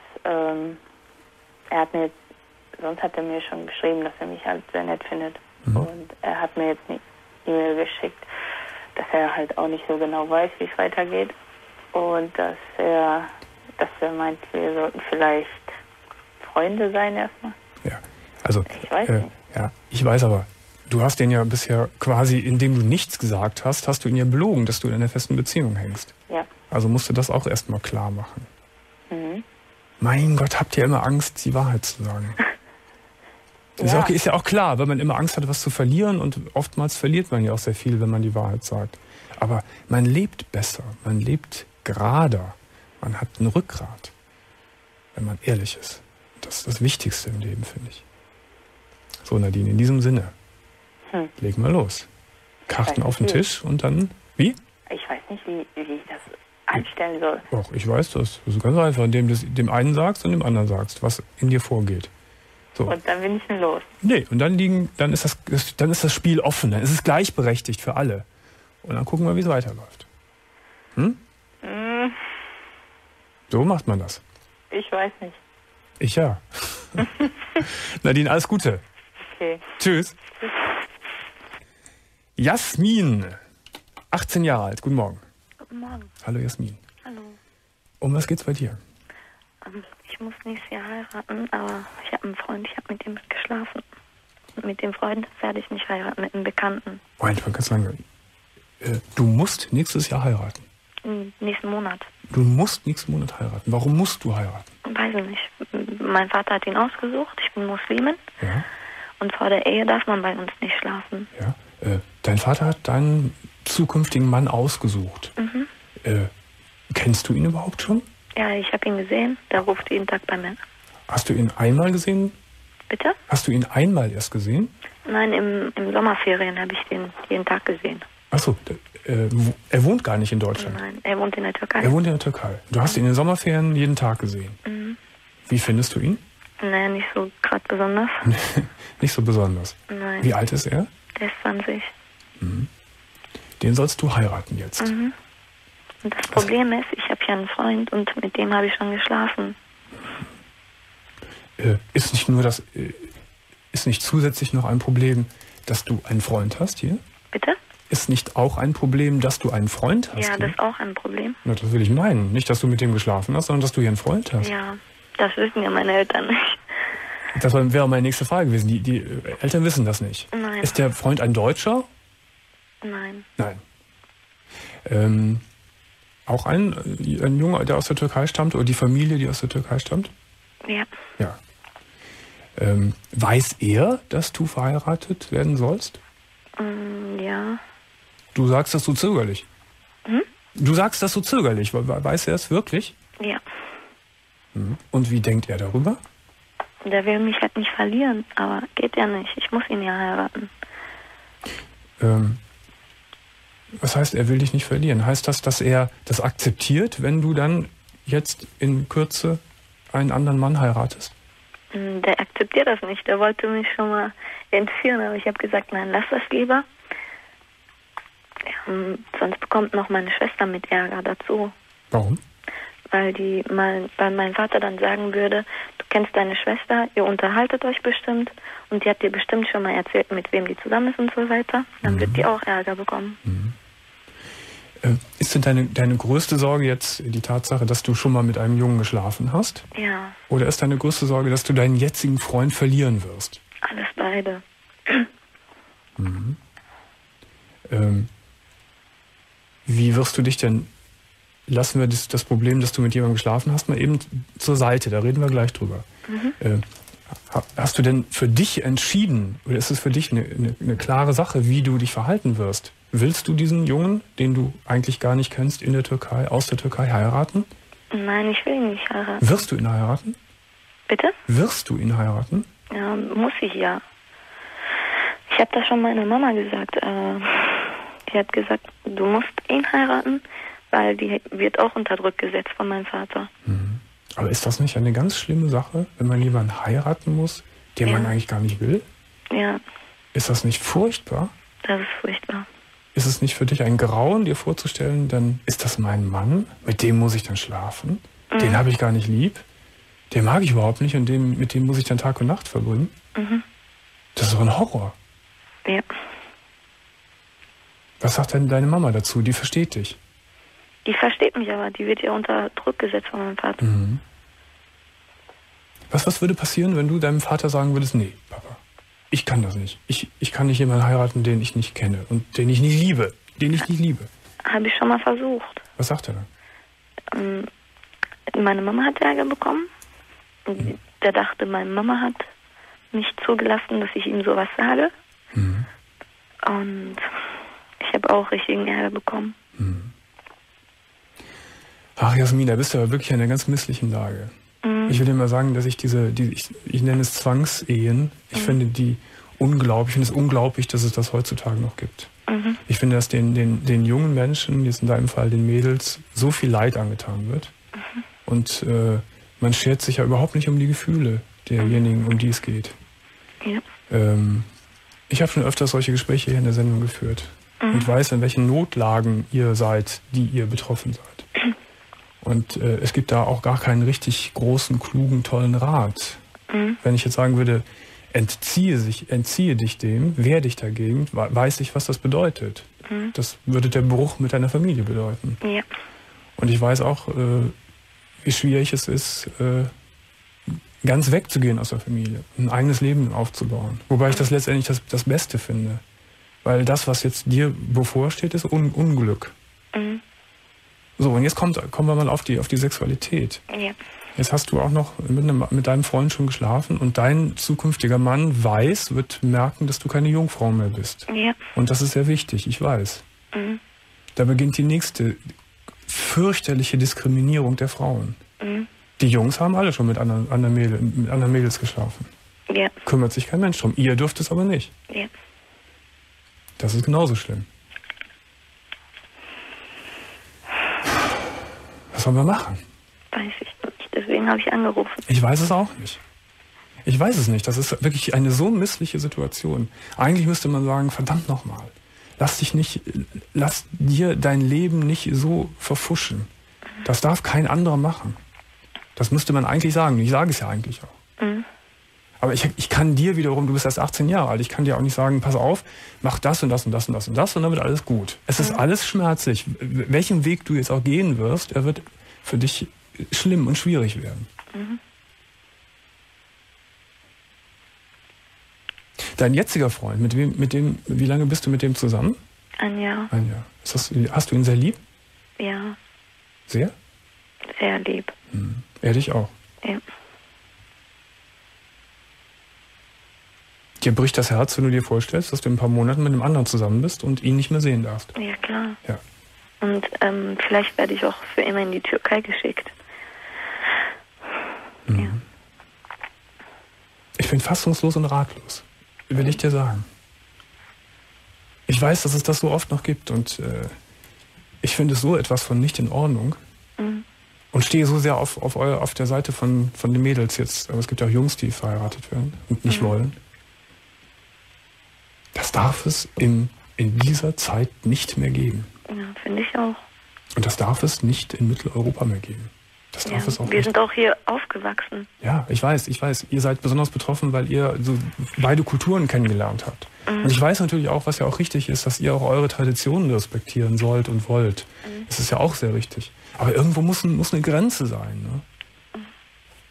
Speaker 5: sonst hat er mir schon geschrieben, dass er mich halt sehr nett findet. Und er hat mir jetzt eine E-Mail geschickt, dass er halt auch nicht so genau weiß, wie es weitergeht. Und dass er meint, wir sollten vielleicht Freunde sein erstmal.
Speaker 2: Ja, also
Speaker 5: ich weiß nicht.
Speaker 2: Ja, ich weiß aber, du hast den ja bisher quasi, indem du nichts gesagt hast, hast du ihn ja belogen, dass du in einer festen Beziehung hängst.
Speaker 5: Ja.
Speaker 2: Also musst du das auch erstmal klar machen. Mein Gott, habt ihr immer Angst, die Wahrheit zu sagen? Ja. Ist ja auch klar, weil man immer Angst hat, was zu verlieren, und oftmals verliert man ja auch sehr viel, wenn man die Wahrheit sagt. Aber man lebt besser, man lebt gerader, man hat ein Rückgrat, wenn man ehrlich ist. Das ist das Wichtigste im Leben, finde ich. So, Nadine, in diesem Sinne, legen wir los. Karten auf den Tisch und dann, wie?
Speaker 5: Ich weiß nicht, wie ich das anstellen soll.
Speaker 2: Doch, ich weiß das. Das ist ganz einfach, indem du dem einen sagst und dem anderen sagst, was in dir vorgeht. So.
Speaker 5: Und dann bin ich los. Nee,
Speaker 2: und dann ist das Spiel offen, dann ist es gleichberechtigt für alle. Und dann gucken wir, wie es weiterläuft. So macht man das.
Speaker 5: Ich weiß nicht.
Speaker 2: Ich ja. Nadine, alles Gute.
Speaker 5: Okay.
Speaker 2: Tschüss. Jasmin, 18 Jahre alt. Guten Morgen.
Speaker 6: Guten Morgen.
Speaker 2: Hallo Jasmin.
Speaker 6: Hallo.
Speaker 2: Um was geht's bei dir?
Speaker 6: Ich muss nächstes Jahr heiraten, aber ich habe einen Freund, ich habe mit ihm geschlafen. Und mit dem Freund werde ich nicht heiraten, mit einem Bekannten.
Speaker 2: Moment, ganz lange. Du musst nächstes Jahr heiraten?
Speaker 6: Nächsten Monat.
Speaker 2: Du musst nächsten Monat heiraten. Warum musst du heiraten?
Speaker 6: Weiß ich nicht. Mein Vater hat ihn ausgesucht, ich bin Muslimin.
Speaker 2: Ja.
Speaker 6: Und vor der Ehe darf man bei uns nicht schlafen.
Speaker 2: Ja. Dein Vater hat deinen zukünftigen Mann ausgesucht. Kennst du ihn überhaupt schon?
Speaker 6: Ja, ich habe ihn gesehen. Der ruft jeden Tag bei mir an.
Speaker 2: Hast du ihn einmal gesehen?
Speaker 6: Bitte?
Speaker 2: Hast du ihn einmal erst gesehen?
Speaker 6: Nein, im Sommerferien habe ich den jeden Tag gesehen.
Speaker 2: Achso, er wohnt gar nicht in Deutschland?
Speaker 6: Nein, er wohnt in der Türkei.
Speaker 2: Er wohnt in der Türkei. Du hast ihn in den Sommerferien jeden Tag gesehen. Wie findest du ihn?
Speaker 6: Nein, nicht so gerade besonders.
Speaker 2: Nicht so besonders?
Speaker 6: Nein.
Speaker 2: Wie alt ist er?
Speaker 6: Der ist 20.
Speaker 2: Den sollst du heiraten jetzt.
Speaker 6: Und das Problem ist, ich habe ja einen Freund und mit dem habe ich schon geschlafen.
Speaker 2: Ist nicht zusätzlich noch ein Problem, dass du einen Freund hast hier?
Speaker 6: Bitte?
Speaker 2: Ist nicht auch ein Problem, dass du einen Freund hast?
Speaker 6: Ja,
Speaker 2: hier?
Speaker 6: das ist auch ein Problem.
Speaker 2: Na, das will ich meinen. Nicht, dass du mit dem geschlafen hast, sondern dass du hier einen Freund hast.
Speaker 6: Ja, das wissen ja meine Eltern nicht.
Speaker 2: Das wäre meine nächste Frage gewesen. Die Eltern wissen das nicht.
Speaker 6: Nein.
Speaker 2: Ist der Freund ein Deutscher?
Speaker 6: Nein.
Speaker 2: Nein. Auch ein Junge, der aus der Türkei stammt, oder die Familie, die aus der Türkei stammt?
Speaker 6: Ja.
Speaker 2: Ja. Weiß er, dass du verheiratet werden sollst?
Speaker 6: Ja.
Speaker 2: Du sagst das so zögerlich. Du sagst das so zögerlich. Weiß er es wirklich?
Speaker 6: Ja.
Speaker 2: Und wie denkt er darüber?
Speaker 6: Der will mich halt nicht verlieren, aber geht ja nicht. Ich muss ihn ja heiraten.
Speaker 2: Was heißt, er will dich nicht verlieren? Heißt das, dass er das akzeptiert, wenn du dann jetzt in Kürze einen anderen Mann heiratest?
Speaker 6: Der akzeptiert das nicht. Der wollte mich schon mal entführen, aber ich habe gesagt, nein, lass das lieber. Ja, sonst bekommt noch meine Schwester mit Ärger dazu.
Speaker 2: Warum?
Speaker 6: Weil mein Vater dann sagen würde, du kennst deine Schwester, ihr unterhaltet euch bestimmt und die hat dir bestimmt schon mal erzählt, mit wem die zusammen ist und so weiter. Dann wird die auch Ärger bekommen.
Speaker 2: Ist denn deine größte Sorge jetzt die Tatsache, dass du schon mal mit einem Jungen geschlafen hast?
Speaker 6: Ja.
Speaker 2: Oder ist deine größte Sorge, dass du deinen jetzigen Freund verlieren wirst?
Speaker 6: Alles beide.
Speaker 2: Mhm. Wie wirst du dich denn, lassen wir das Problem, dass du mit jemandem geschlafen hast, mal eben zur Seite, da reden wir gleich drüber. Hast du denn für dich entschieden, oder ist es für dich eine klare Sache, wie du dich verhalten wirst? Willst du diesen Jungen, den du eigentlich gar nicht kennst, in der Türkei, aus der Türkei heiraten?
Speaker 6: Nein, ich will ihn nicht heiraten.
Speaker 2: Wirst du ihn heiraten?
Speaker 6: Bitte?
Speaker 2: Wirst du ihn heiraten?
Speaker 6: Ja, muss ich ja. Ich habe das schon meiner Mama gesagt. Die hat gesagt, du musst ihn heiraten, weil die wird auch unter Druck gesetzt von meinem Vater.
Speaker 2: Mhm. Aber ist das nicht eine ganz schlimme Sache, wenn man jemanden heiraten muss, den man eigentlich gar nicht will?
Speaker 6: Ja.
Speaker 2: Ist das nicht furchtbar?
Speaker 6: Das ist furchtbar.
Speaker 2: Ist es nicht für dich ein Grauen, dir vorzustellen, dann ist das mein Mann, mit dem muss ich dann schlafen, den habe ich gar nicht lieb, den mag ich überhaupt nicht und mit dem muss ich dann Tag und Nacht verbringen? Das ist doch ein Horror.
Speaker 6: Ja.
Speaker 2: Was sagt denn deine Mama dazu? Die versteht dich.
Speaker 6: Die versteht mich aber, die wird ja unter Druck gesetzt von meinem Vater.
Speaker 2: Mhm. Was würde passieren, wenn du deinem Vater sagen würdest, nee, Papa, ich kann das nicht. Ich kann nicht jemanden heiraten, den ich nicht kenne und den ich nicht liebe.
Speaker 6: Habe ich schon mal versucht.
Speaker 2: Was sagt er dann?
Speaker 6: Meine Mama hat Ärger bekommen. Der dachte, meine Mama hat nicht zugelassen, dass ich ihm sowas sage. Und ich habe auch richtigen Ärger bekommen.
Speaker 2: Ach, Jasmin, da bist du aber wirklich in einer ganz misslichen Lage. Ich will dir mal sagen, dass ich ich nenne es Zwangsehen, ich finde es unglaublich, dass es das heutzutage noch gibt. Ich finde, dass den jungen Menschen, jetzt in deinem Fall den Mädels, so viel Leid angetan wird. Und man schert sich ja überhaupt nicht um die Gefühle derjenigen, um die es geht.
Speaker 6: Ja.
Speaker 2: Ich habe schon öfters solche Gespräche hier in der Sendung geführt und weiß, in welchen Notlagen ihr seid, die ihr betroffen seid. Und es gibt da auch gar keinen richtig großen, klugen, tollen Rat. Wenn ich jetzt sagen würde, entziehe dich dem, wehr dich dagegen, weiß ich, was das bedeutet. Das würde der Bruch mit deiner Familie bedeuten.
Speaker 6: Ja.
Speaker 2: Und ich weiß auch, wie schwierig es ist, ganz wegzugehen aus der Familie, ein eigenes Leben aufzubauen. Wobei ich das letztendlich das Beste finde. Weil das, was jetzt dir bevorsteht, ist Unglück. So, und jetzt kommen wir mal auf die Sexualität.
Speaker 6: Ja.
Speaker 2: Jetzt hast du auch noch mit deinem Freund schon geschlafen und dein zukünftiger Mann wird merken, dass du keine Jungfrau mehr bist.
Speaker 6: Ja.
Speaker 2: Und das ist sehr wichtig, ich weiß. Da beginnt die nächste fürchterliche Diskriminierung der Frauen. Die Jungs haben alle schon mit anderen Mädels geschlafen.
Speaker 6: Ja.
Speaker 2: Kümmert sich kein Mensch drum. Ihr dürft es aber nicht.
Speaker 6: Ja.
Speaker 2: Das ist genauso schlimm. Was sollen wir machen?
Speaker 6: Weiß ich nicht. Deswegen habe ich angerufen.
Speaker 2: Ich weiß es auch nicht. Ich weiß es nicht. Das ist wirklich eine so missliche Situation. Eigentlich müsste man sagen, verdammt nochmal. Lass dir dein Leben nicht so verfuschen. Das darf kein anderer machen. Das müsste man eigentlich sagen. Ich sage es ja eigentlich auch. Aber ich kann dir wiederum, du bist erst 18 Jahre alt, ich kann dir auch nicht sagen, pass auf, mach das und das und das und das und das und dann wird alles gut. Es ist alles schmerzlich. Welchen Weg du jetzt auch gehen wirst, er wird für dich schlimm und schwierig werden. Dein jetziger Freund, wie lange bist du mit dem zusammen?
Speaker 6: Ein Jahr.
Speaker 2: Ein Jahr. Hast du ihn sehr lieb?
Speaker 6: Ja.
Speaker 2: Sehr?
Speaker 6: Sehr lieb.
Speaker 2: Er dich auch?
Speaker 6: Ja.
Speaker 2: Dir bricht das Herz, wenn du dir vorstellst, dass du in ein paar Monaten mit einem anderen zusammen bist und ihn nicht mehr sehen darfst.
Speaker 6: Ja, klar.
Speaker 2: Ja.
Speaker 6: Und vielleicht werde ich auch für immer in die Türkei geschickt. Ja.
Speaker 2: Ich bin fassungslos und ratlos, will ich dir sagen. Ich weiß, dass es das so oft noch gibt und ich finde es so etwas von nicht in Ordnung und stehe so sehr auf der Seite von den Mädels jetzt. Aber es gibt ja auch Jungs, die verheiratet werden und nicht wollen. Das darf es in dieser Zeit nicht mehr geben.
Speaker 6: Ja, finde ich auch.
Speaker 2: Und das darf es nicht in Mitteleuropa mehr geben. Das darf es auch
Speaker 6: wir
Speaker 2: nicht.
Speaker 6: sind auch hier aufgewachsen.
Speaker 2: Ja, ich weiß. Ihr seid besonders betroffen, weil ihr so beide Kulturen kennengelernt habt. Und ich weiß natürlich auch, was ja auch richtig ist, dass ihr auch eure Traditionen respektieren sollt und wollt. Das ist ja auch sehr richtig. Aber irgendwo muss eine Grenze sein. Ne?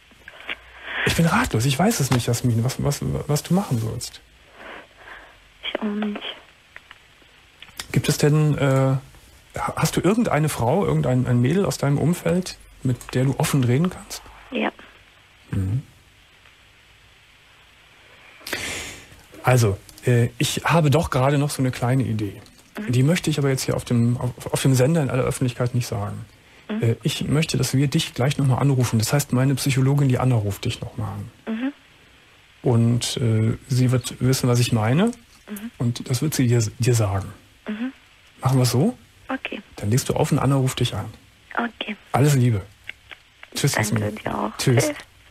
Speaker 2: Ich bin ratlos. Ich weiß es nicht, Jasmin, was du machen sollst.
Speaker 6: Ich ich auch nicht.
Speaker 2: Gibt es denn, hast du irgendeine Frau, irgendein Mädel aus deinem Umfeld, mit der du offen reden kannst?
Speaker 6: Ja.
Speaker 2: Mhm. Also, ich habe doch gerade noch so eine kleine Idee. Die möchte ich aber jetzt hier auf dem Sender in aller Öffentlichkeit nicht sagen. Ich möchte, dass wir dich gleich nochmal anrufen. Das heißt, meine Psychologin, die Anna, ruft dich nochmal an. Und sie wird wissen, was ich meine. Und das wird sie dir sagen. Machen wir es so?
Speaker 6: Okay.
Speaker 2: Dann legst du auf und Anna ruft dich an.
Speaker 6: Okay.
Speaker 2: Alles Liebe. Tschüss,
Speaker 6: Danke
Speaker 2: Jasmin.
Speaker 6: dir auch.
Speaker 2: Tschüss.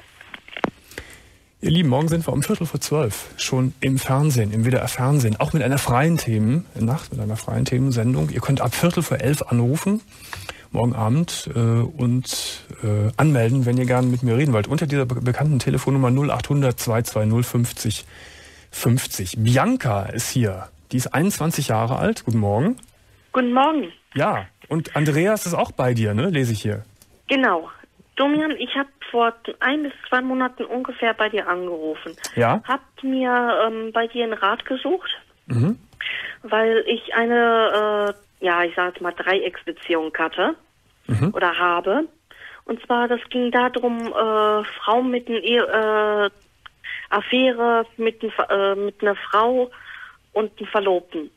Speaker 2: Ihr Lieben, morgen sind wir um 11:45 schon im Fernsehen, im WDR Fernsehen, auch mit einer freien Themennacht, mit einer freien Themensendung. Ihr könnt ab 11:45 anrufen, morgen Abend, und anmelden, wenn ihr gerne mit mir reden wollt. Unter dieser bekannten Telefonnummer 0800 220 50 50. Bianca ist hier. Die ist 21 Jahre alt. Guten Morgen.
Speaker 7: Guten Morgen.
Speaker 2: Ja, und Andreas ist auch bei dir, ne? Lese ich hier.
Speaker 7: Genau. Domian, ich habe vor 1 bis 2 Monaten ungefähr bei dir angerufen.
Speaker 2: Ja?
Speaker 7: Hab mir bei dir einen Rat gesucht, weil ich eine, ich sage jetzt mal Dreiecksbeziehung hatte oder habe. Und zwar, das ging darum, Frau mit einer Affäre mit einer Frau und einem Verlobten.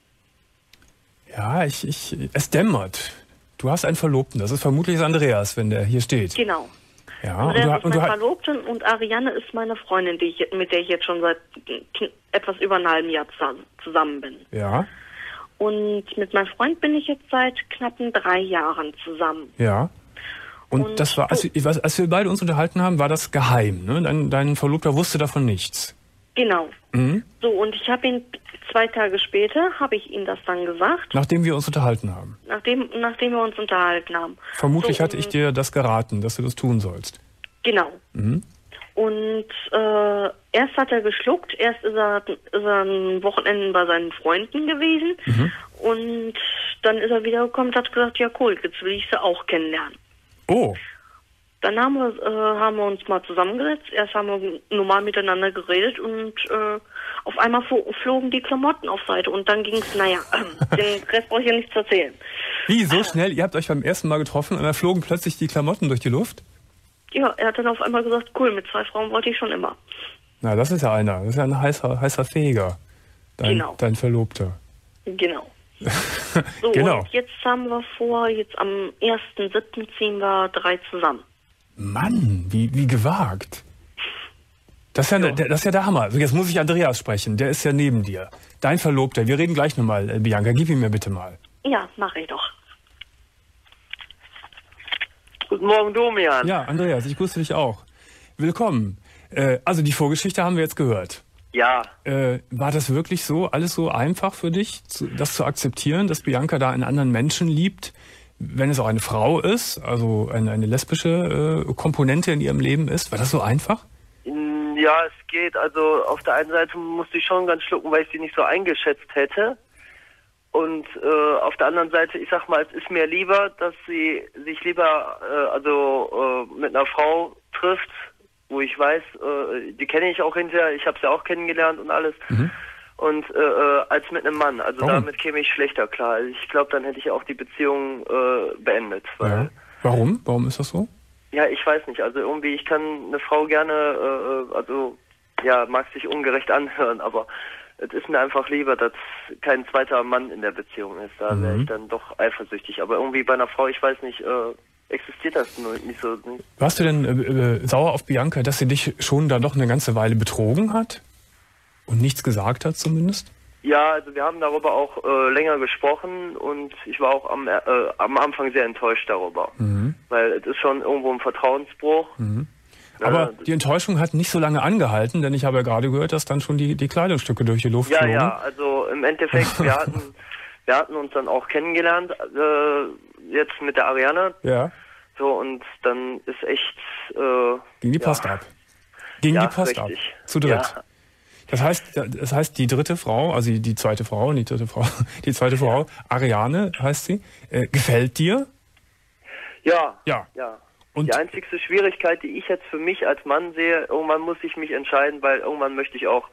Speaker 2: Ja, es dämmert. Du hast einen Verlobten, das ist vermutlich Andreas, wenn der hier steht.
Speaker 7: Genau.
Speaker 2: Ja,
Speaker 7: Andreas ist mein Verlobten und Ariane ist meine Freundin, mit der ich jetzt schon seit etwas über einem halben Jahr zusammen bin.
Speaker 2: Ja.
Speaker 7: Und mit meinem Freund bin ich jetzt seit knappen 3 Jahren zusammen.
Speaker 2: Ja. Und das war, als wir beide uns unterhalten haben, war das geheim, ne? Dein Verlobter wusste davon nichts.
Speaker 7: Genau. So, und ich habe ihn 2 Tage später, habe ich ihm das dann gesagt.
Speaker 2: Nachdem wir uns unterhalten haben.
Speaker 7: Nachdem wir uns unterhalten haben.
Speaker 2: Vermutlich hatte ich dir das geraten, dass du das tun sollst.
Speaker 7: Genau. Und erst hat er geschluckt, erst ist er ein Wochenende bei seinen Freunden gewesen. Und dann ist er wiedergekommen und hat gesagt, ja cool, jetzt will ich sie auch kennenlernen.
Speaker 2: Oh.
Speaker 7: Dann haben wir uns mal zusammengesetzt. Erst haben wir normal miteinander geredet und auf einmal flogen die Klamotten auf Seite und dann ging es, den Rest brauche ich ja nicht zu erzählen.
Speaker 2: Wie, so schnell? Ihr habt euch beim ersten Mal getroffen und dann flogen plötzlich die Klamotten durch die Luft?
Speaker 7: Ja, er hat dann auf einmal gesagt, cool, mit 2 Frauen wollte ich schon immer.
Speaker 2: Na, das ist ja einer. Das ist ja ein heißer Feger. Dein Verlobter.
Speaker 7: Genau. So,
Speaker 2: genau.
Speaker 7: Und jetzt haben wir vor, jetzt am 1.7. ziehen wir 3 zusammen.
Speaker 2: Mann, wie gewagt. Das ist ja der Hammer. Also jetzt muss ich Andreas sprechen, der ist ja neben dir. Dein Verlobter, wir reden gleich nochmal, Bianca, gib ihn mir bitte mal.
Speaker 7: Ja, mache ich doch.
Speaker 8: Guten Morgen, Domian.
Speaker 2: Ja, Andreas, ich grüße dich auch. Willkommen. Also die Vorgeschichte haben wir jetzt gehört.
Speaker 8: Ja.
Speaker 2: War das wirklich so, alles so einfach für dich, das zu akzeptieren, dass Bianca da einen anderen Menschen liebt, wenn es auch eine Frau ist, also eine lesbische Komponente in ihrem Leben ist? War das so einfach?
Speaker 8: Ja, es geht. Also auf der einen Seite musste ich schon ganz schlucken, weil ich sie nicht so eingeschätzt hätte. Und auf der anderen Seite, ich sag mal, es ist mir lieber, dass sie sich lieber mit einer Frau trifft, wo ich weiß, die kenne ich auch hinterher, ich habe sie auch kennengelernt und alles. Und als mit einem Mann. Also damit käme ich schlechter klar. Also ich glaube, dann hätte ich auch die Beziehung beendet. Weil,
Speaker 2: Warum? Warum ist das so?
Speaker 8: Ja, ich weiß nicht. Also irgendwie, ich kann eine Frau gerne, mag sich ungerecht anhören, aber es ist mir einfach lieber, dass kein zweiter Mann in der Beziehung ist. Da wäre ich dann doch eifersüchtig. Aber irgendwie bei einer Frau, ich weiß nicht, existiert das nur nicht so.
Speaker 2: Warst du denn sauer auf Bianca, dass sie dich schon da doch eine ganze Weile betrogen hat? Und nichts gesagt hat zumindest?
Speaker 8: Ja, also wir haben darüber auch länger gesprochen und ich war auch am Anfang sehr enttäuscht darüber. Weil es ist schon irgendwo ein Vertrauensbruch.
Speaker 2: Aber die Enttäuschung hat nicht so lange angehalten, denn ich habe ja gerade gehört, dass dann schon die Kleidungsstücke durch die Luft flogen.
Speaker 8: Ja, also im Endeffekt, wir hatten uns dann auch kennengelernt, jetzt mit der Ariane.
Speaker 2: Ja.
Speaker 8: So, und dann ist echt...
Speaker 2: ging die Post ab. Ging die Post ab. Zu dritt. Ja. Das heißt, die dritte Frau, also die zweite Frau, die zweite Frau, Ariane heißt sie, gefällt dir?
Speaker 8: Ja.
Speaker 2: Ja. Und
Speaker 8: die einzigste Schwierigkeit, die ich jetzt für mich als Mann sehe, irgendwann muss ich mich entscheiden, weil irgendwann möchte ich auch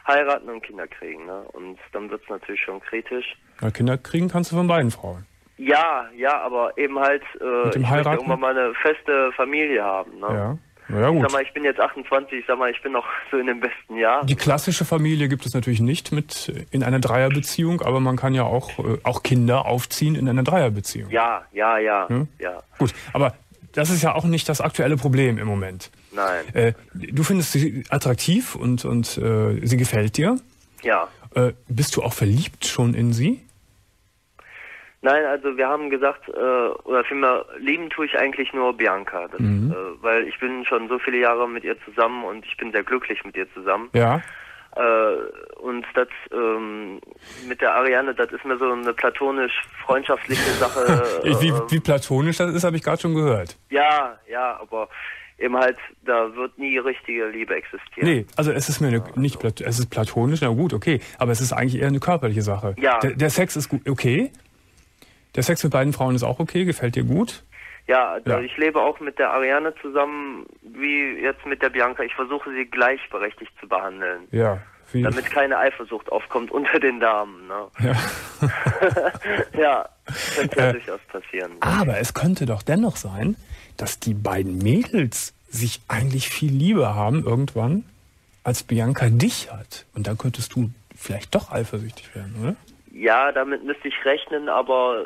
Speaker 8: heiraten und Kinder kriegen, ne? Und dann wird's natürlich schon kritisch.
Speaker 2: Ja, Kinder kriegen kannst du von beiden Frauen.
Speaker 8: Ja, aber eben halt,
Speaker 2: mit dem
Speaker 8: ich
Speaker 2: Heiraten?
Speaker 8: möchte irgendwann mal eine feste Familie haben, ne?
Speaker 2: Ja. Ja, gut.
Speaker 8: Ich sag mal, ich bin jetzt 28, ich sag mal, ich bin noch so in dem besten Jahr.
Speaker 2: Die klassische Familie gibt es natürlich nicht in einer Dreierbeziehung, aber man kann ja auch Kinder aufziehen in einer Dreierbeziehung.
Speaker 8: Ja.
Speaker 2: Gut, aber das ist ja auch nicht das aktuelle Problem im Moment.
Speaker 8: Nein.
Speaker 2: Du findest sie attraktiv und sie gefällt dir?
Speaker 8: Ja.
Speaker 2: Bist du auch verliebt schon in sie?
Speaker 8: Nein, also wir haben gesagt, oder vielmehr, lieben tue ich eigentlich nur Bianca. Das, weil ich bin schon so viele Jahre mit ihr zusammen und ich bin sehr glücklich mit ihr zusammen.
Speaker 2: Ja.
Speaker 8: Und das mit der Ariane, das ist mir so eine platonisch-freundschaftliche Sache.
Speaker 2: Wie platonisch das ist, habe ich gerade schon gehört.
Speaker 8: Ja, aber eben halt, da wird nie richtige Liebe existieren.
Speaker 2: Nee, also es ist mir es ist platonisch, na gut, okay, aber es ist eigentlich eher eine körperliche Sache.
Speaker 8: Ja.
Speaker 2: Der Sex ist gut, okay. Der Sex mit beiden Frauen ist auch okay, gefällt dir gut?
Speaker 8: Ja, also ich lebe auch mit der Ariane zusammen, wie jetzt mit der Bianca. Ich versuche sie gleichberechtigt zu behandeln.
Speaker 2: Ja.
Speaker 8: Damit keine Eifersucht aufkommt unter den Damen, ne?
Speaker 2: Ja.
Speaker 8: Ja, könnte ja durchaus passieren.
Speaker 2: Aber es könnte doch dennoch sein, dass die beiden Mädels sich eigentlich viel lieber haben irgendwann, als Bianca dich hat. Und dann könntest du vielleicht doch eifersüchtig werden, oder?
Speaker 8: Ja, damit müsste ich rechnen, aber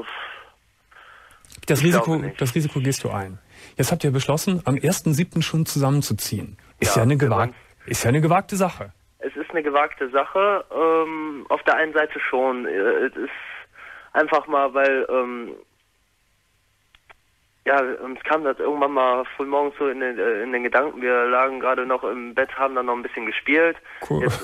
Speaker 2: das Risiko gehst du ein. Jetzt habt ihr beschlossen, am 1.7. schon zusammenzuziehen. Ist ja eine gewagte Sache.
Speaker 8: Es ist eine gewagte Sache. Auf der einen Seite schon. Es ist einfach mal, weil uns kam das irgendwann mal frühmorgens so in den Gedanken. Wir lagen gerade noch im Bett, haben dann noch ein bisschen gespielt.
Speaker 2: Cool.
Speaker 8: Jetzt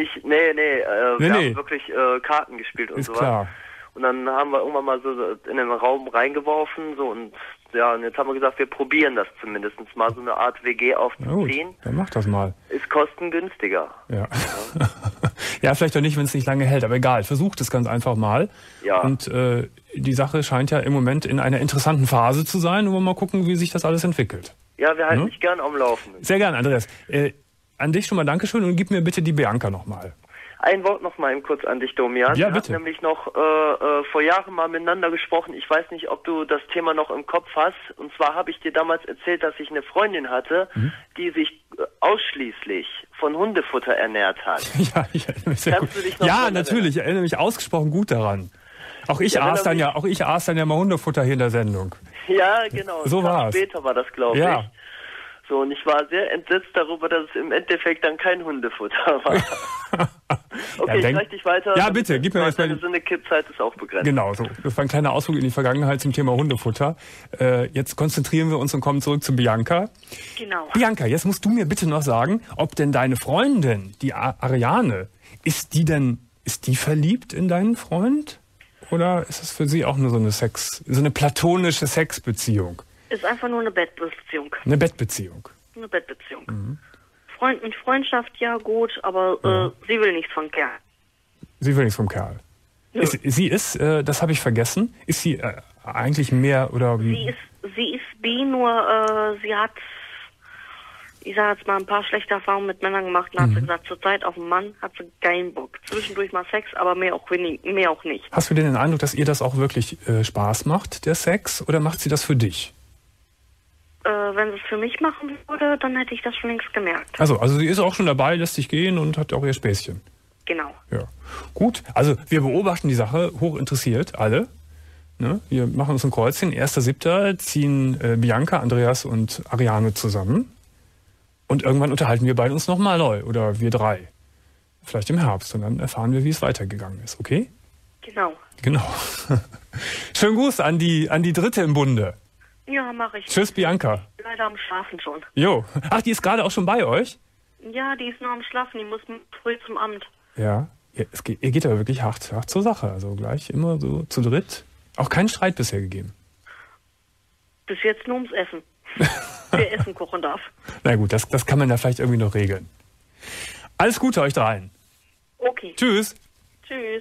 Speaker 8: wir haben wirklich Karten gespielt und sowas. Klar. Und dann haben wir irgendwann mal so in den Raum reingeworfen, so, und jetzt haben wir gesagt, wir probieren das zumindest mal, so eine Art WG aufzuziehen.
Speaker 2: Gut, dann mach das mal.
Speaker 8: Ist kostengünstiger.
Speaker 2: Ja. Ja, vielleicht doch nicht, wenn es nicht lange hält, aber egal, versucht es ganz einfach mal. Ja. Und die Sache scheint ja im Moment in einer interessanten Phase zu sein, und wir mal gucken, wie sich das alles entwickelt.
Speaker 8: Ja, wir halten dich gern am Laufen.
Speaker 2: Sehr gern, Andreas. An dich schon mal Dankeschön und gib mir bitte die Bianca nochmal.
Speaker 8: Ein Wort noch mal eben kurz an dich, Domian.
Speaker 2: Ja, bitte.
Speaker 8: Wir haben nämlich noch vor Jahren mal miteinander gesprochen. Ich weiß nicht, ob du das Thema noch im Kopf hast. Und zwar habe ich dir damals erzählt, dass ich eine Freundin hatte, die sich ausschließlich von Hundefutter ernährt hat.
Speaker 2: Ja, ich erinnere mich sehr gut. Ja, natürlich. Ich erinnere mich ausgesprochen gut daran. Auch ich aß dann ja mal Hundefutter hier in der Sendung.
Speaker 8: Ja, genau.
Speaker 2: So war es.
Speaker 8: Später war das, glaube ich. So, und ich war sehr entsetzt darüber, dass es im Endeffekt dann kein Hundefutter war. Okay, ich reiche dich weiter.
Speaker 2: Ja, bitte, gib mir erstmal.
Speaker 8: So eine Kippzeit ist auch begrenzt.
Speaker 2: Genau, so. Das war ein kleiner Ausflug in die Vergangenheit zum Thema Hundefutter. Jetzt konzentrieren wir uns und kommen zurück zu Bianca.
Speaker 7: Genau.
Speaker 2: Bianca, jetzt musst du mir bitte noch sagen, ob denn deine Freundin, die Ariane, ist die verliebt in deinen Freund? Oder ist es für sie auch nur so eine platonische Sexbeziehung?
Speaker 7: Ist einfach nur eine Bettbeziehung.
Speaker 2: Eine Bettbeziehung.
Speaker 7: Eine Bettbeziehung. Mhm. Freundschaft, ja gut, aber sie will nichts vom Kerl.
Speaker 2: Sie will nichts vom Kerl. Sie ist, das habe ich vergessen, ist sie eigentlich mehr oder wie?
Speaker 7: Sie ist bi, nur sie hat, ich sage jetzt mal, ein paar schlechte Erfahrungen mit Männern gemacht und hat sie gesagt, zurzeit auf einen Mann hat sie keinen Bock. Zwischendurch mal Sex, aber mehr auch nicht.
Speaker 2: Hast du denn den Eindruck, dass ihr das auch wirklich Spaß macht, der Sex, oder macht sie das für dich?
Speaker 7: Wenn sie es für mich machen würde, dann hätte ich das schon längst gemerkt.
Speaker 2: Also sie ist auch schon dabei, lässt sich gehen und hat auch ihr Späßchen.
Speaker 7: Genau.
Speaker 2: Ja. Gut, also wir beobachten die Sache hoch interessiert, alle. Ne? Wir machen uns ein Kreuzchen. 1.7. ziehen Bianca, Andreas und Ariane zusammen. Und irgendwann unterhalten wir beide uns nochmal neu. Oder wir drei. Vielleicht im Herbst. Und dann erfahren wir, wie es weitergegangen ist. Okay?
Speaker 7: Genau.
Speaker 2: Schönen Gruß an die Dritte im Bunde.
Speaker 7: Ja, mache ich.
Speaker 2: Tschüss, Bianca.
Speaker 7: Leider am Schlafen schon.
Speaker 2: Jo. Ach, die ist gerade auch schon bei euch?
Speaker 7: Ja, die ist nur am Schlafen. Die muss früh zum Amt.
Speaker 2: Ja. Ihr geht aber wirklich hart zur Sache. Also gleich immer so zu dritt. Auch keinen Streit bisher gegeben.
Speaker 7: Bis jetzt nur ums Essen. Wer Essen kochen darf.
Speaker 2: Na gut, das kann man da vielleicht irgendwie noch regeln. Alles Gute euch dreien.
Speaker 7: Okay.
Speaker 2: Tschüss.
Speaker 7: Tschüss.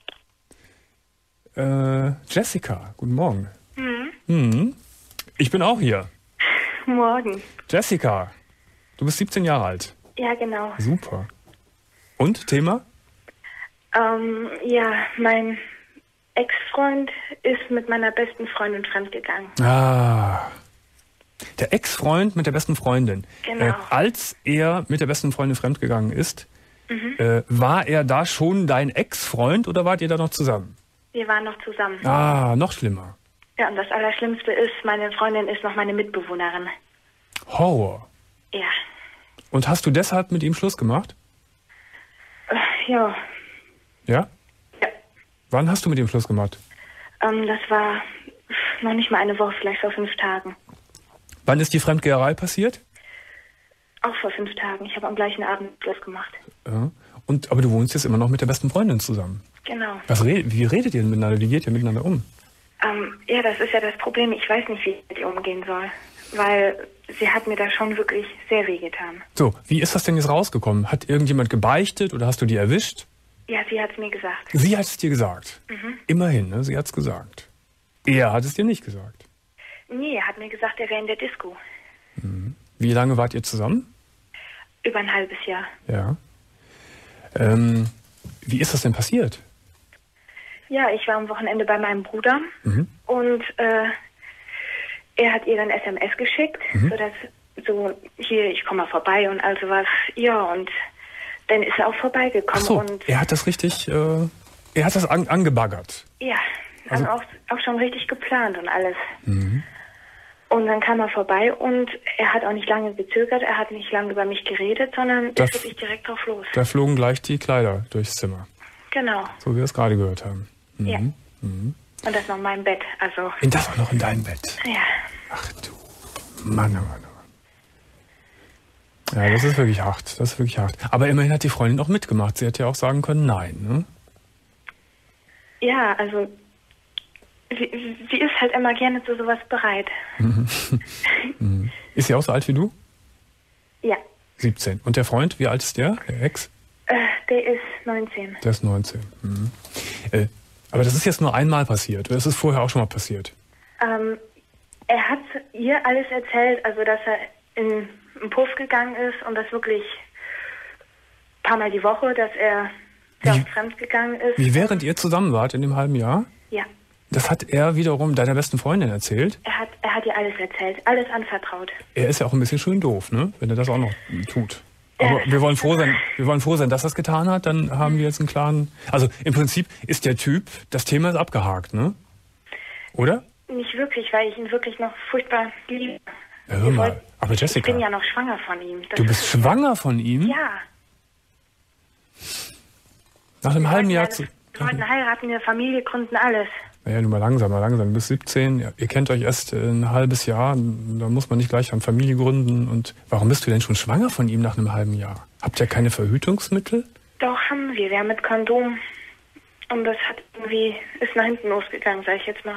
Speaker 2: Jessica, guten Morgen. Ich bin auch hier.
Speaker 9: Morgen.
Speaker 2: Jessica, du bist 17 Jahre alt.
Speaker 9: Ja, genau.
Speaker 2: Super. Und, Thema?
Speaker 6: Ja, mein Ex-Freund ist mit meiner besten Freundin fremdgegangen.
Speaker 2: Ah. Der Ex-Freund mit der besten Freundin.
Speaker 6: Genau.
Speaker 2: Als er mit der besten Freundin fremdgegangen ist, war er da schon dein Ex-Freund oder wart ihr da noch zusammen?
Speaker 6: Wir waren noch zusammen.
Speaker 2: Ah, noch schlimmer.
Speaker 6: Ja, und das Allerschlimmste ist, meine Freundin ist noch meine Mitbewohnerin.
Speaker 2: Horror.
Speaker 6: Ja.
Speaker 2: Und hast du deshalb mit ihm Schluss gemacht?
Speaker 6: Ja.
Speaker 2: Ja?
Speaker 6: Ja.
Speaker 2: Wann hast du mit ihm Schluss gemacht?
Speaker 6: Das war noch nicht mal eine Woche, vielleicht vor 5 Tagen.
Speaker 2: Wann ist die Fremdgeherei passiert?
Speaker 6: Auch vor 5 Tagen. Ich habe am gleichen Abend Schluss gemacht.
Speaker 2: Ja. Aber du wohnst jetzt immer noch mit der besten Freundin zusammen.
Speaker 6: Genau.
Speaker 2: Wie redet ihr denn miteinander? Wie geht ihr miteinander um?
Speaker 6: Ja, das ist ja das Problem. Ich weiß nicht, wie ich mit ihr umgehen soll. Weil sie hat mir da schon wirklich sehr wehgetan.
Speaker 2: So, wie ist das denn jetzt rausgekommen? Hat irgendjemand gebeichtet oder hast du die erwischt?
Speaker 6: Ja, sie hat es mir gesagt.
Speaker 2: Sie hat es dir gesagt? Immerhin, ne? Sie hat es gesagt. Er hat es dir nicht gesagt?
Speaker 6: Nee, er hat mir gesagt, er wäre in der Disco.
Speaker 2: Wie lange wart ihr zusammen?
Speaker 6: Über ein halbes Jahr.
Speaker 2: Ja. Wie ist das denn passiert?
Speaker 6: Ja, ich war am Wochenende bei meinem Bruder und er hat ihr dann SMS geschickt, sodass hier, ich komme mal vorbei und all sowas. Ja, und dann ist er auch vorbeigekommen.
Speaker 2: Ach so,
Speaker 6: und
Speaker 2: er hat das richtig, er hat das angebaggert.
Speaker 6: Ja,
Speaker 2: Also,
Speaker 6: auch schon richtig geplant und alles. Und dann kam er vorbei und er hat auch nicht lange gezögert, er hat nicht lange über mich geredet, sondern ist wirklich direkt drauf los.
Speaker 2: Da flogen gleich die Kleider durchs Zimmer.
Speaker 6: Genau.
Speaker 2: So wie wir es gerade gehört haben.
Speaker 6: Ja. Und das noch in meinem Bett, also...
Speaker 2: Und das auch noch in deinem Bett?
Speaker 6: Ja.
Speaker 2: Ach du Mann, oh Mann, oh Mann. Ja, das ist wirklich hart, das ist wirklich hart. Aber immerhin hat die Freundin auch mitgemacht. Sie hätte ja auch sagen können, nein, ne?
Speaker 6: Ja, also... Sie ist halt immer gerne zu sowas bereit.
Speaker 2: Ist sie auch so alt wie du?
Speaker 6: Ja.
Speaker 2: 17. Und der Freund, wie alt ist der Ex?
Speaker 6: Der ist 19.
Speaker 2: Der ist 19. Aber das ist jetzt nur einmal passiert. Oder ist es vorher auch schon mal passiert?
Speaker 6: Er hat ihr alles erzählt, also dass er in einen Puff gegangen ist und das wirklich ein paar Mal die Woche, dass er sehr oft fremd gegangen ist.
Speaker 2: Wie während ihr zusammen wart in dem halben Jahr?
Speaker 6: Ja.
Speaker 2: Das hat er wiederum deiner besten Freundin erzählt?
Speaker 6: Er hat ihr alles erzählt, alles anvertraut.
Speaker 2: Er ist ja auch ein bisschen schön doof, ne? Wenn er das auch noch tut. Aber wir wollen froh sein, dass er es getan hat, dann haben wir jetzt einen klaren... Also im Prinzip ist der Typ, das Thema ist abgehakt, ne? Oder?
Speaker 6: Nicht wirklich, weil ich ihn wirklich noch furchtbar liebe.
Speaker 2: Ja, hör mal, aber Jessica...
Speaker 6: Ich bin ja noch schwanger von ihm.
Speaker 2: Du bist schwanger von ihm?
Speaker 6: Ja.
Speaker 2: Nach einem halben Jahr...
Speaker 6: Wir wollten heiraten, eine Familie gründen, alles.
Speaker 2: Naja, nur mal langsam. Du bist 17, ja, ihr kennt euch erst ein halbes Jahr, da muss man nicht gleich eine Familie gründen. Und warum bist du denn schon schwanger von ihm nach einem halben Jahr? Habt ihr keine Verhütungsmittel?
Speaker 6: Doch, haben wir. Wir haben mit Kondom. Und das ist nach hinten losgegangen, sag ich jetzt mal.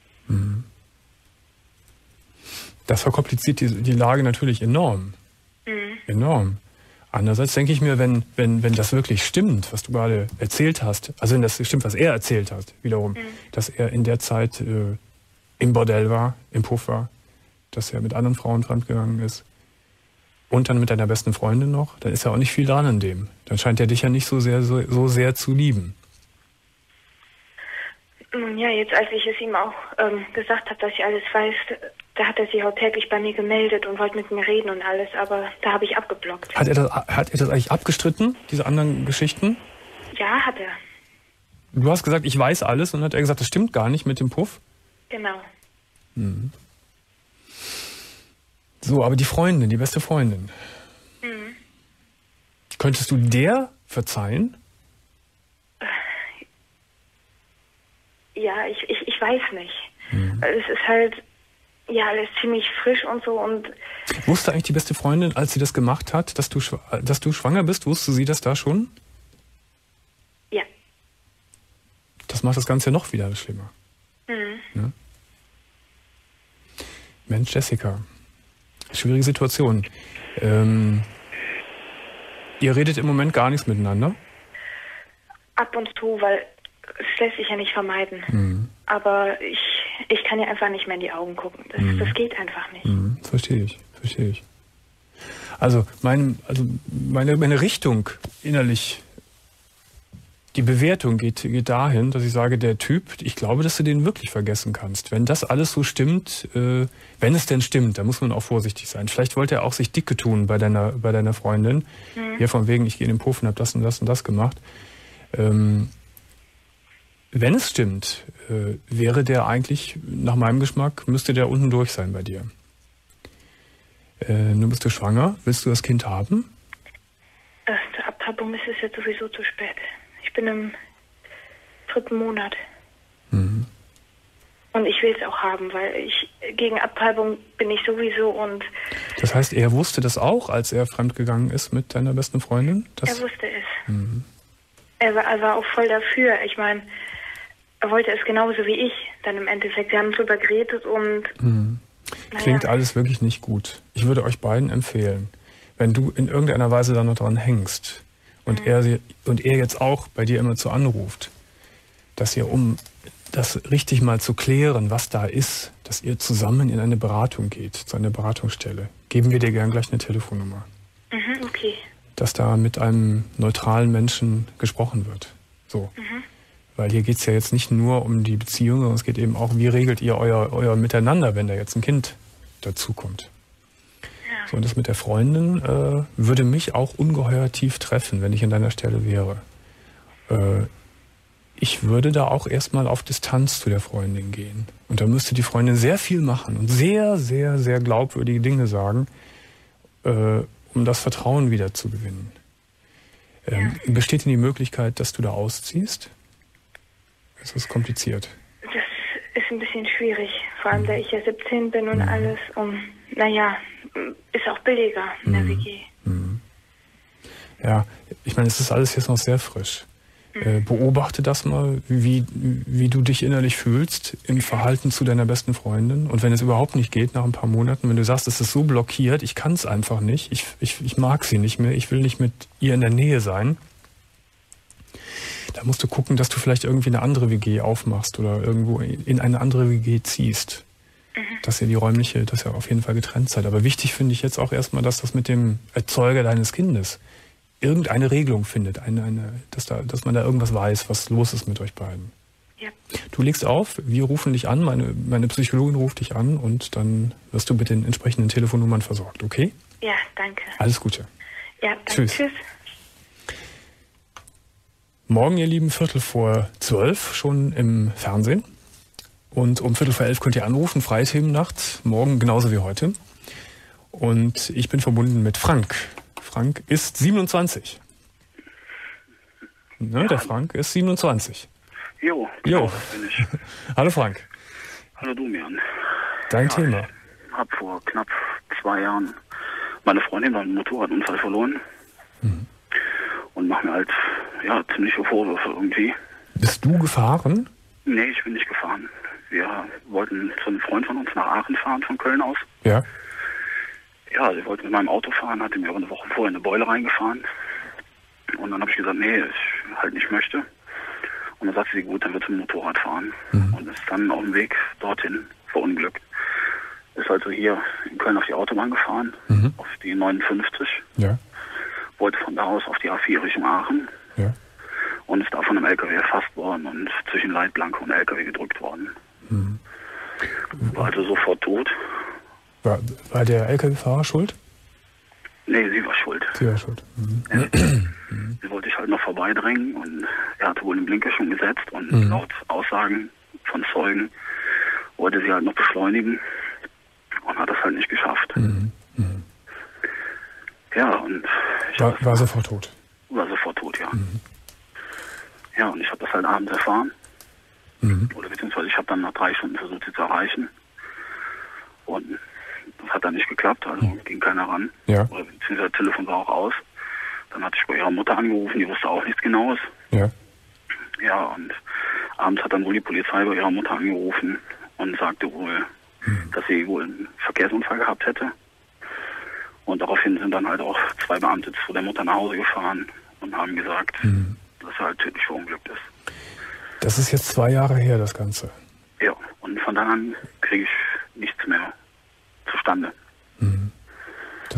Speaker 2: Das verkompliziert die Lage natürlich enorm. Enorm. Andererseits denke ich mir, wenn das wirklich stimmt, was du gerade erzählt hast, also wenn das stimmt, was er erzählt hat, wiederum, dass er in der Zeit im Bordell war, im Puff war, dass er mit anderen Frauen fremdgegangen ist und dann mit deiner besten Freundin noch, dann ist ja auch nicht viel dran an dem. Dann scheint er dich ja nicht so sehr zu lieben.
Speaker 6: Nun ja, jetzt als ich es ihm auch gesagt habe, dass ich alles weiß, da hat er sich auch täglich bei mir gemeldet und wollte mit mir reden und alles, aber da habe ich abgeblockt.
Speaker 2: Hat er das eigentlich abgestritten, diese anderen Geschichten?
Speaker 6: Ja, hat er.
Speaker 2: Du hast gesagt, ich weiß alles, und hat er gesagt, das stimmt gar nicht mit dem Puff?
Speaker 6: Genau.
Speaker 2: So, aber die Freundin, die beste Freundin. Könntest du der verzeihen?
Speaker 6: Ja, ich weiß nicht. Es ist halt, ja, alles ziemlich frisch und so und...
Speaker 2: Wusste eigentlich die beste Freundin, als sie das gemacht hat, dass du schwanger bist, wusste sie das da schon?
Speaker 6: Ja.
Speaker 2: Das macht das Ganze noch wieder schlimmer. Ja? Mensch, Jessica. Schwierige Situation. Ihr redet im Moment gar nichts miteinander?
Speaker 6: Ab und zu, weil es lässt sich ja nicht vermeiden. Aber ich kann ihr einfach nicht mehr in die Augen gucken. Das geht einfach nicht.
Speaker 2: Verstehe ich. Also meine Richtung innerlich, die Bewertung geht dahin, dass ich sage, der Typ, ich glaube, dass du den wirklich vergessen kannst. Wenn das alles so stimmt, wenn es denn stimmt, da muss man auch vorsichtig sein. Vielleicht wollte er auch sich dicke tun bei deiner Freundin. Hier von wegen, ich gehe in den Puff und habe das und das und das gemacht. Wenn es stimmt, wäre der eigentlich, nach meinem Geschmack, müsste der unten durch sein bei dir. Nun bist du schwanger. Willst du das Kind haben?
Speaker 6: Zur Abtreibung ist es jetzt sowieso zu spät. Ich bin im 3. Monat. Mhm. Und ich will es auch haben, weil gegen Abtreibung bin ich sowieso und...
Speaker 2: Das heißt, er wusste das auch, als er fremdgegangen ist mit deiner besten Freundin?
Speaker 6: Er wusste es. Mhm. Er war auch voll dafür. Ich meine, er wollte es genauso wie ich. Dann im Endeffekt, wir haben drüber geredet und... Mhm.
Speaker 2: Klingt alles wirklich nicht gut. Ich würde euch beiden empfehlen, wenn du in irgendeiner Weise da noch dran hängst und er jetzt auch bei dir immer zu anruft, dass ihr, um das richtig mal zu klären, was da ist, dass ihr zusammen in eine Beratung geht, zu einer Beratungsstelle. Geben wir dir gern gleich eine Telefonnummer.
Speaker 6: Mhm, okay.
Speaker 2: Dass da mit einem neutralen Menschen gesprochen wird. So. Mhm. Weil hier geht es ja jetzt nicht nur um die Beziehung, sondern es geht eben auch, wie regelt ihr euer Miteinander, wenn da jetzt ein Kind dazukommt. Ja. So, und das mit der Freundin würde mich auch ungeheuer tief treffen, wenn ich an deiner Stelle wäre. Ich würde da auch erstmal auf Distanz zu der Freundin gehen. Und da müsste die Freundin sehr viel machen und sehr, sehr, sehr glaubwürdige Dinge sagen, um das Vertrauen wieder zu gewinnen. Besteht denn die Möglichkeit, dass du da ausziehst? Das ist kompliziert.
Speaker 6: Das ist ein bisschen schwierig, vor allem da ich ja 17 bin und alles. Ist auch billiger in der WG.
Speaker 2: Ja, ich meine, es ist alles jetzt noch sehr frisch. Beobachte das mal, wie du dich innerlich fühlst im Verhalten zu deiner besten Freundin. Und wenn es überhaupt nicht geht, nach ein paar Monaten, wenn du sagst, es ist so blockiert, ich kann es einfach nicht, ich mag sie nicht mehr, ich will nicht mit ihr in der Nähe sein, da musst du gucken, dass du vielleicht irgendwie eine andere WG aufmachst oder irgendwo in eine andere WG ziehst. Dass ihr dass ihr auf jeden Fall getrennt seid. Aber wichtig finde ich jetzt auch erstmal, dass das mit dem Erzeuger deines Kindes irgendeine Regelung findet, dass man da irgendwas weiß, was los ist mit euch beiden. Ja. Du legst auf, wir rufen dich an, meine Psychologin ruft dich an und dann wirst du mit den entsprechenden Telefonnummern versorgt, okay?
Speaker 6: Ja, danke.
Speaker 2: Alles Gute.
Speaker 6: Ja, danke. Tschüss.
Speaker 2: Morgen, ihr Lieben, 11:45 schon im Fernsehen. Und um 11:45 könnt ihr anrufen, freie Themennacht, morgen genauso wie heute. Und ich bin verbunden mit Frank. Frank ist 27. Ne, der Frank ist 27.
Speaker 9: Jo, das bin ich.
Speaker 2: Hallo Frank.
Speaker 9: Hallo Domian.
Speaker 2: Dein Thema.
Speaker 9: Ich habe vor knapp 2 Jahren meine Freundin bei einem Motorradunfall verloren. Und mache mir halt ziemliche Vorwürfe irgendwie.
Speaker 2: Bist du gefahren?
Speaker 9: Nee, ich bin nicht gefahren. Wir wollten zu einem Freund von uns nach Aachen fahren, von Köln aus.
Speaker 2: Ja.
Speaker 9: Ja, sie wollte mit meinem Auto fahren, hatte mir aber eine Woche vorher eine Beule reingefahren. Und dann habe ich gesagt, nee, ich halt nicht möchte. Und dann sagte sie, gut, dann wird sie mit dem Motorrad fahren. Und ist dann auf dem Weg dorthin verunglückt. Ist also hier in Köln auf die Autobahn gefahren, auf die 59.
Speaker 2: Ja.
Speaker 9: Wollte von da aus auf die A4 Richtung Aachen.
Speaker 2: Ja.
Speaker 9: Und ist da von einem LKW erfasst worden und zwischen Leitplanke und LKW gedrückt worden. War also sofort tot.
Speaker 2: War der LKW-Fahrer schuld?
Speaker 9: Nee, sie war schuld.
Speaker 2: Sie war schuld.
Speaker 9: Ja. Sie wollte ich halt noch vorbeidrängen und er hatte wohl den Blinker schon gesetzt und laut Aussagen von Zeugen wollte sie halt noch beschleunigen und hat das halt nicht geschafft. Ja, und...
Speaker 2: War sofort tot?
Speaker 9: War sofort tot, ja. Ja, und ich habe das halt abends erfahren. Oder beziehungsweise ich habe dann nach 3 Stunden versucht, sie zu erreichen. Und das hat dann nicht geklappt, also ging keiner ran.
Speaker 2: Ja.
Speaker 9: Oder beziehungsweise das Telefon war auch aus. Dann hatte ich bei ihrer Mutter angerufen, die wusste auch nichts Genaues.
Speaker 2: Ja.
Speaker 9: Ja, und abends hat dann wohl die Polizei bei ihrer Mutter angerufen und sagte wohl, dass sie wohl einen Verkehrsunfall gehabt hätte. Und daraufhin sind dann halt auch 2 Beamte zu der Mutter nach Hause gefahren und haben gesagt, dass er halt tödlich verunglückt ist.
Speaker 2: Das ist jetzt 2 Jahre her, das Ganze.
Speaker 9: Ja, und von dann an kriege ich nichts mehr zustande.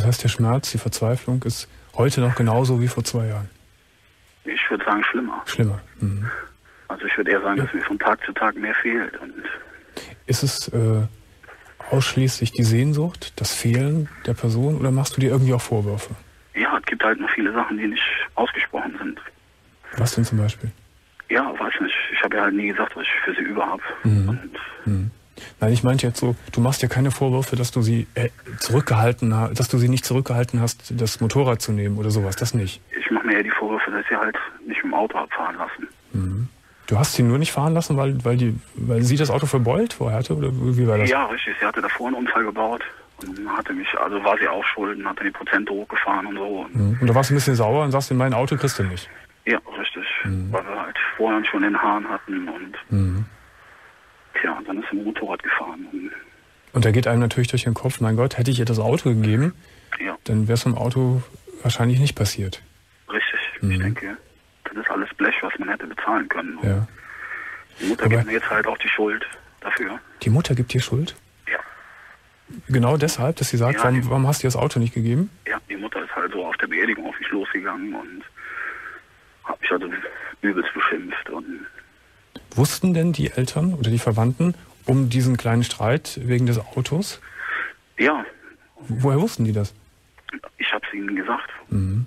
Speaker 2: Das heißt, der Schmerz, die Verzweiflung ist heute noch genauso wie vor 2 Jahren?
Speaker 9: Ich würde sagen, schlimmer.
Speaker 2: Schlimmer. Mhm.
Speaker 9: Also ich würde eher sagen, dass mir von Tag zu Tag mehr fehlt. Und
Speaker 2: ist es ausschließlich die Sehnsucht, das Fehlen der Person, oder machst du dir irgendwie auch Vorwürfe?
Speaker 9: Ja, es gibt halt noch viele Sachen, die nicht ausgesprochen sind.
Speaker 2: Was denn zum Beispiel?
Speaker 9: Ja, weiß nicht. Ich habe ja halt nie gesagt, was ich für sie über habe.
Speaker 2: Nein, ich meinte jetzt so, du machst dir keine Vorwürfe, dass du sie nicht zurückgehalten hast, das Motorrad zu nehmen oder sowas, das nicht.
Speaker 9: Ich mache mir eher die Vorwürfe, dass ich sie halt nicht im Auto habe fahren lassen.
Speaker 2: Mhm. Du hast sie nur nicht fahren lassen, weil sie das Auto verbeult vorher hatte, oder wie war das?
Speaker 9: Ja, richtig. Sie hatte davor einen Unfall gebaut und war sie auch schuld und hat dann die Prozente hochgefahren und so.
Speaker 2: Und da warst du ein bisschen sauer und sagst, in mein Auto kriegst du nicht.
Speaker 9: Ja, richtig. Weil wir halt vorher schon den Hahn hatten und und dann ist sie mit dem Motorrad gefahren.
Speaker 2: Und da geht einem natürlich durch den Kopf, mein Gott, hätte ich ihr das Auto gegeben, dann wäre es im Auto wahrscheinlich nicht passiert.
Speaker 9: Richtig. Ich denke, das ist alles Blech, was man hätte bezahlen können.
Speaker 2: Ja.
Speaker 9: Die Mutter gibt mir jetzt halt auch die Schuld dafür.
Speaker 2: Die Mutter gibt dir Schuld?
Speaker 9: Ja.
Speaker 2: Genau deshalb, dass sie sagt, warum hast du ihr das Auto nicht gegeben?
Speaker 9: Ja, die Mutter ist halt so auf der Beerdigung auf mich losgegangen und hat mich also übelst beschimpft. Und
Speaker 2: wussten denn die Eltern oder die Verwandten um diesen kleinen Streit wegen des Autos?
Speaker 9: Ja.
Speaker 2: Woher wussten die das?
Speaker 9: Ich habe es ihnen gesagt.
Speaker 2: Und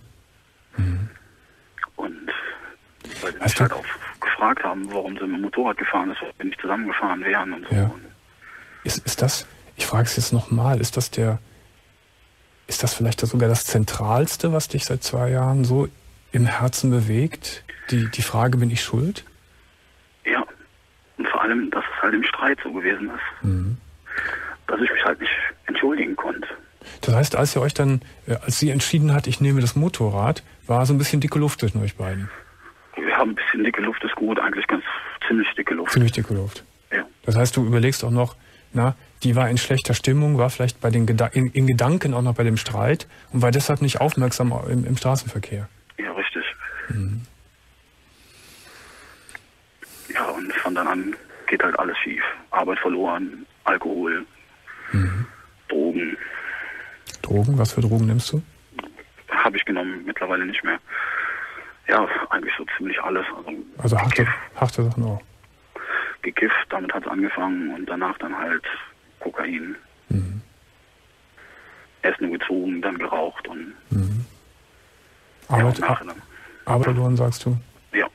Speaker 9: weil sie mich halt auch gefragt haben, warum sie mit dem Motorrad gefahren ist, wenn nicht zusammengefahren wären und so.
Speaker 2: Ja. Ist das, ich frage es jetzt nochmal, ist das vielleicht sogar das Zentralste, was dich seit 2 Jahren so im Herzen bewegt? Die Frage, bin ich schuld?
Speaker 9: Ja, und vor allem, dass es halt im Streit so gewesen ist. Dass ich mich halt nicht entschuldigen konnte.
Speaker 2: Das heißt, als sie entschieden hat, ich nehme das Motorrad, war so ein bisschen dicke Luft zwischen euch beiden?
Speaker 9: Wir haben ein bisschen dicke Luft, ist gut, eigentlich ziemlich dicke Luft.
Speaker 2: Ziemlich dicke Luft.
Speaker 9: Ja.
Speaker 2: Das heißt, du überlegst auch noch, die war in schlechter Stimmung, war vielleicht bei den in Gedanken auch noch bei dem Streit und war deshalb nicht aufmerksam im Straßenverkehr.
Speaker 9: Ja, richtig. Ja, und von dann an geht halt alles schief. Arbeit verloren, Alkohol, Drogen.
Speaker 2: Drogen? Was für Drogen nimmst du?
Speaker 9: Habe ich genommen, mittlerweile nicht mehr. Ja, eigentlich so ziemlich alles.
Speaker 2: Also harte Sachen auch?
Speaker 9: Gekifft, damit hat es angefangen und danach dann halt Kokain. Erst nur gezogen, dann geraucht und
Speaker 2: Arbeit verloren, sagst du?
Speaker 9: Ja.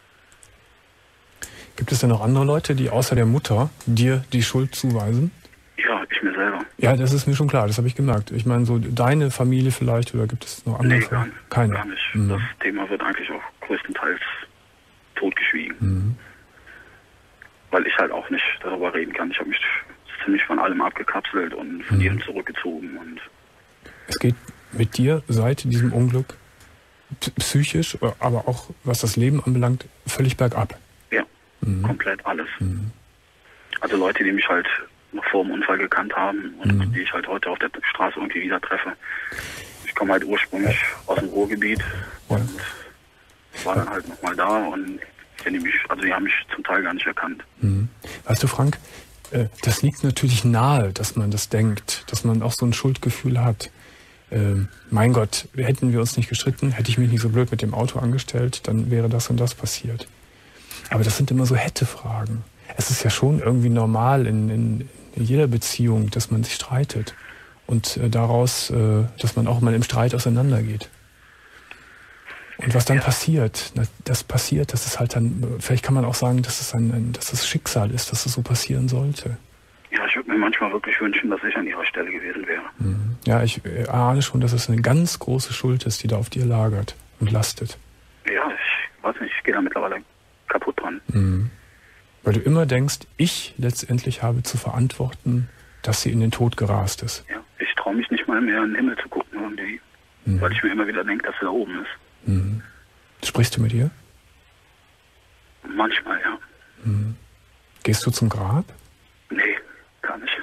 Speaker 2: Gibt es denn noch andere Leute, die außer der Mutter dir die Schuld zuweisen?
Speaker 9: Ja, ich mir selber.
Speaker 2: Ja, das ist mir schon klar, das habe ich gemerkt. Ich meine, so deine Familie vielleicht, oder gibt es noch andere?
Speaker 9: Nee,
Speaker 2: keine.
Speaker 9: Gar nicht. Das Thema wird eigentlich auch größtenteils totgeschwiegen. Weil ich halt auch nicht darüber reden kann. Ich habe mich ziemlich von allem abgekapselt und von jedem zurückgezogen. Und
Speaker 2: es geht mit dir seit diesem Unglück psychisch, aber auch was das Leben anbelangt, völlig bergab.
Speaker 9: Ja, komplett alles. Also Leute, die mich halt noch vor dem Unfall gekannt haben und die ich halt heute auf der Straße irgendwie wieder treffe. Ich komme halt ursprünglich aus dem Ruhrgebiet und war dann halt nochmal da und die haben mich zum Teil gar nicht erkannt.
Speaker 2: Weißt du, Frank, das liegt natürlich nahe, dass man das denkt, dass man auch so ein Schuldgefühl hat. Mein Gott, hätten wir uns nicht gestritten, hätte ich mich nicht so blöd mit dem Auto angestellt, dann wäre das und das passiert. Aber das sind immer so Hätte-Fragen. Es ist ja schon irgendwie normal in jeder Beziehung, dass man sich streitet und daraus, dass man auch mal im Streit auseinandergeht. Und was dann passiert, das ist halt dann, vielleicht kann man auch sagen, dass es Schicksal ist, dass es so passieren sollte.
Speaker 9: Ja, ich würde mir manchmal wirklich wünschen, dass ich an ihrer Stelle gewesen wäre.
Speaker 2: Ja, ich ahne schon, dass es eine ganz große Schuld ist, die da auf dir lagert und lastet.
Speaker 9: Ja, ich weiß nicht, ich gehe da mittlerweile kaputt dran.
Speaker 2: Weil du immer denkst, ich letztendlich habe zu verantworten, dass sie in den Tod gerast ist.
Speaker 9: Ja, ich traue mich nicht mal mehr in den Himmel zu gucken irgendwie, weil ich mir immer wieder denke, dass sie da oben ist.
Speaker 2: Sprichst du mit ihr?
Speaker 9: Manchmal, ja.
Speaker 2: Gehst du zum Grab?
Speaker 9: Nee, gar nicht.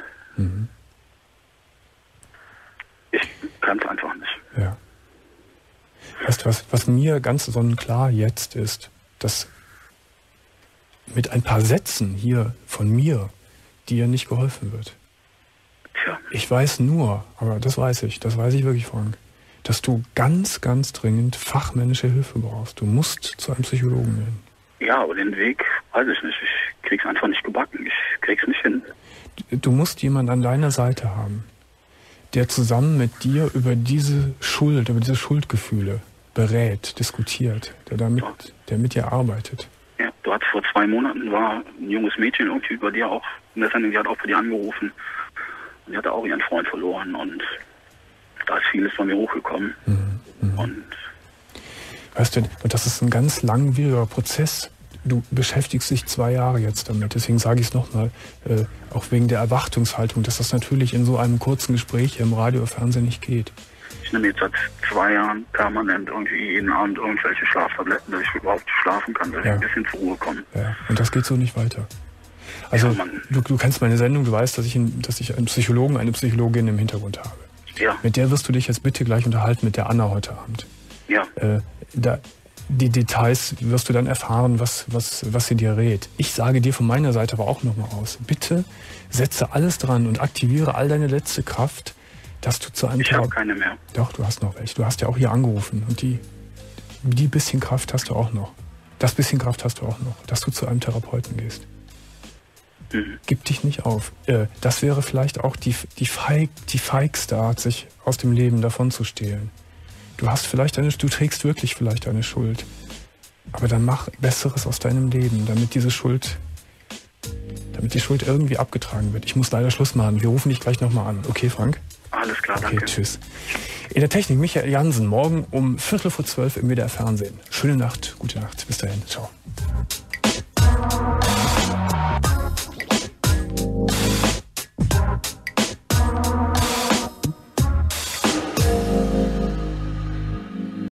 Speaker 9: Ich kann es einfach nicht.
Speaker 2: Ja. Weißt du, was mir ganz sonnenklar jetzt ist, dass mit ein paar Sätzen hier von mir dir nicht geholfen wird. Ich weiß nur, aber das weiß ich wirklich, Frank, dass du ganz, ganz dringend fachmännische Hilfe brauchst. Du musst zu einem Psychologen gehen.
Speaker 9: Ja, aber den Weg weiß ich nicht. Ich krieg's einfach nicht gebacken. Ich krieg's nicht hin.
Speaker 2: Du musst jemanden an deiner Seite haben, der zusammen mit dir über diese Schuldgefühle berät, diskutiert, der mit dir arbeitet.
Speaker 9: Ja, du hattest vor 2 Monaten, war ein junges Mädchen irgendwie bei dir auch, in der Sendung, die hat auch bei dir angerufen. Und die hatte auch ihren Freund verloren und da ist vieles von mir hochgekommen. Und
Speaker 2: weißt du, das ist ein ganz langwieriger Prozess. Du beschäftigst dich 2 Jahre jetzt damit. Deswegen sage ich es nochmal, auch wegen der Erwartungshaltung, dass das natürlich in so einem kurzen Gespräch hier im Radio oder Fernsehen nicht geht.
Speaker 9: Ich nehme jetzt seit 2 Jahren permanent irgendwie jeden Abend irgendwelche Schlaftabletten, dass ich überhaupt schlafen kann, dass ich ein bisschen zur Ruhe komme. Ja, und das geht so nicht weiter. Also ja, du kennst meine Sendung, du weißt, dass ich einen Psychologen, eine Psychologin im Hintergrund habe. Ja.
Speaker 2: Mit der wirst du dich jetzt bitte gleich unterhalten, mit der Anna heute Abend.
Speaker 9: Ja.
Speaker 2: Die Details wirst du dann erfahren, was sie dir rät. Ich sage dir von meiner Seite aber auch nochmal aus. Bitte setze alles dran und aktiviere all deine letzte Kraft, dass du zu einem...
Speaker 9: Ich habe keine mehr.
Speaker 2: Doch, du hast noch welche. Du hast ja auch hier angerufen und die bisschen Kraft hast du auch noch. Das bisschen Kraft hast du auch noch, dass du zu einem Therapeuten gehst. Gib dich nicht auf. Das wäre vielleicht auch die feigste Art, sich aus dem Leben davon zu stehlen. Du trägst wirklich vielleicht eine Schuld. Aber dann mach Besseres aus deinem Leben, damit die Schuld irgendwie abgetragen wird. Ich muss leider Schluss machen. Wir rufen dich gleich nochmal an. Okay, Frank?
Speaker 9: Alles klar, danke.
Speaker 2: Okay, tschüss. In der Technik Michael Jansen, morgen um 11:45 im WDR Fernsehen. Schöne Nacht, gute Nacht. Bis dahin. Ciao.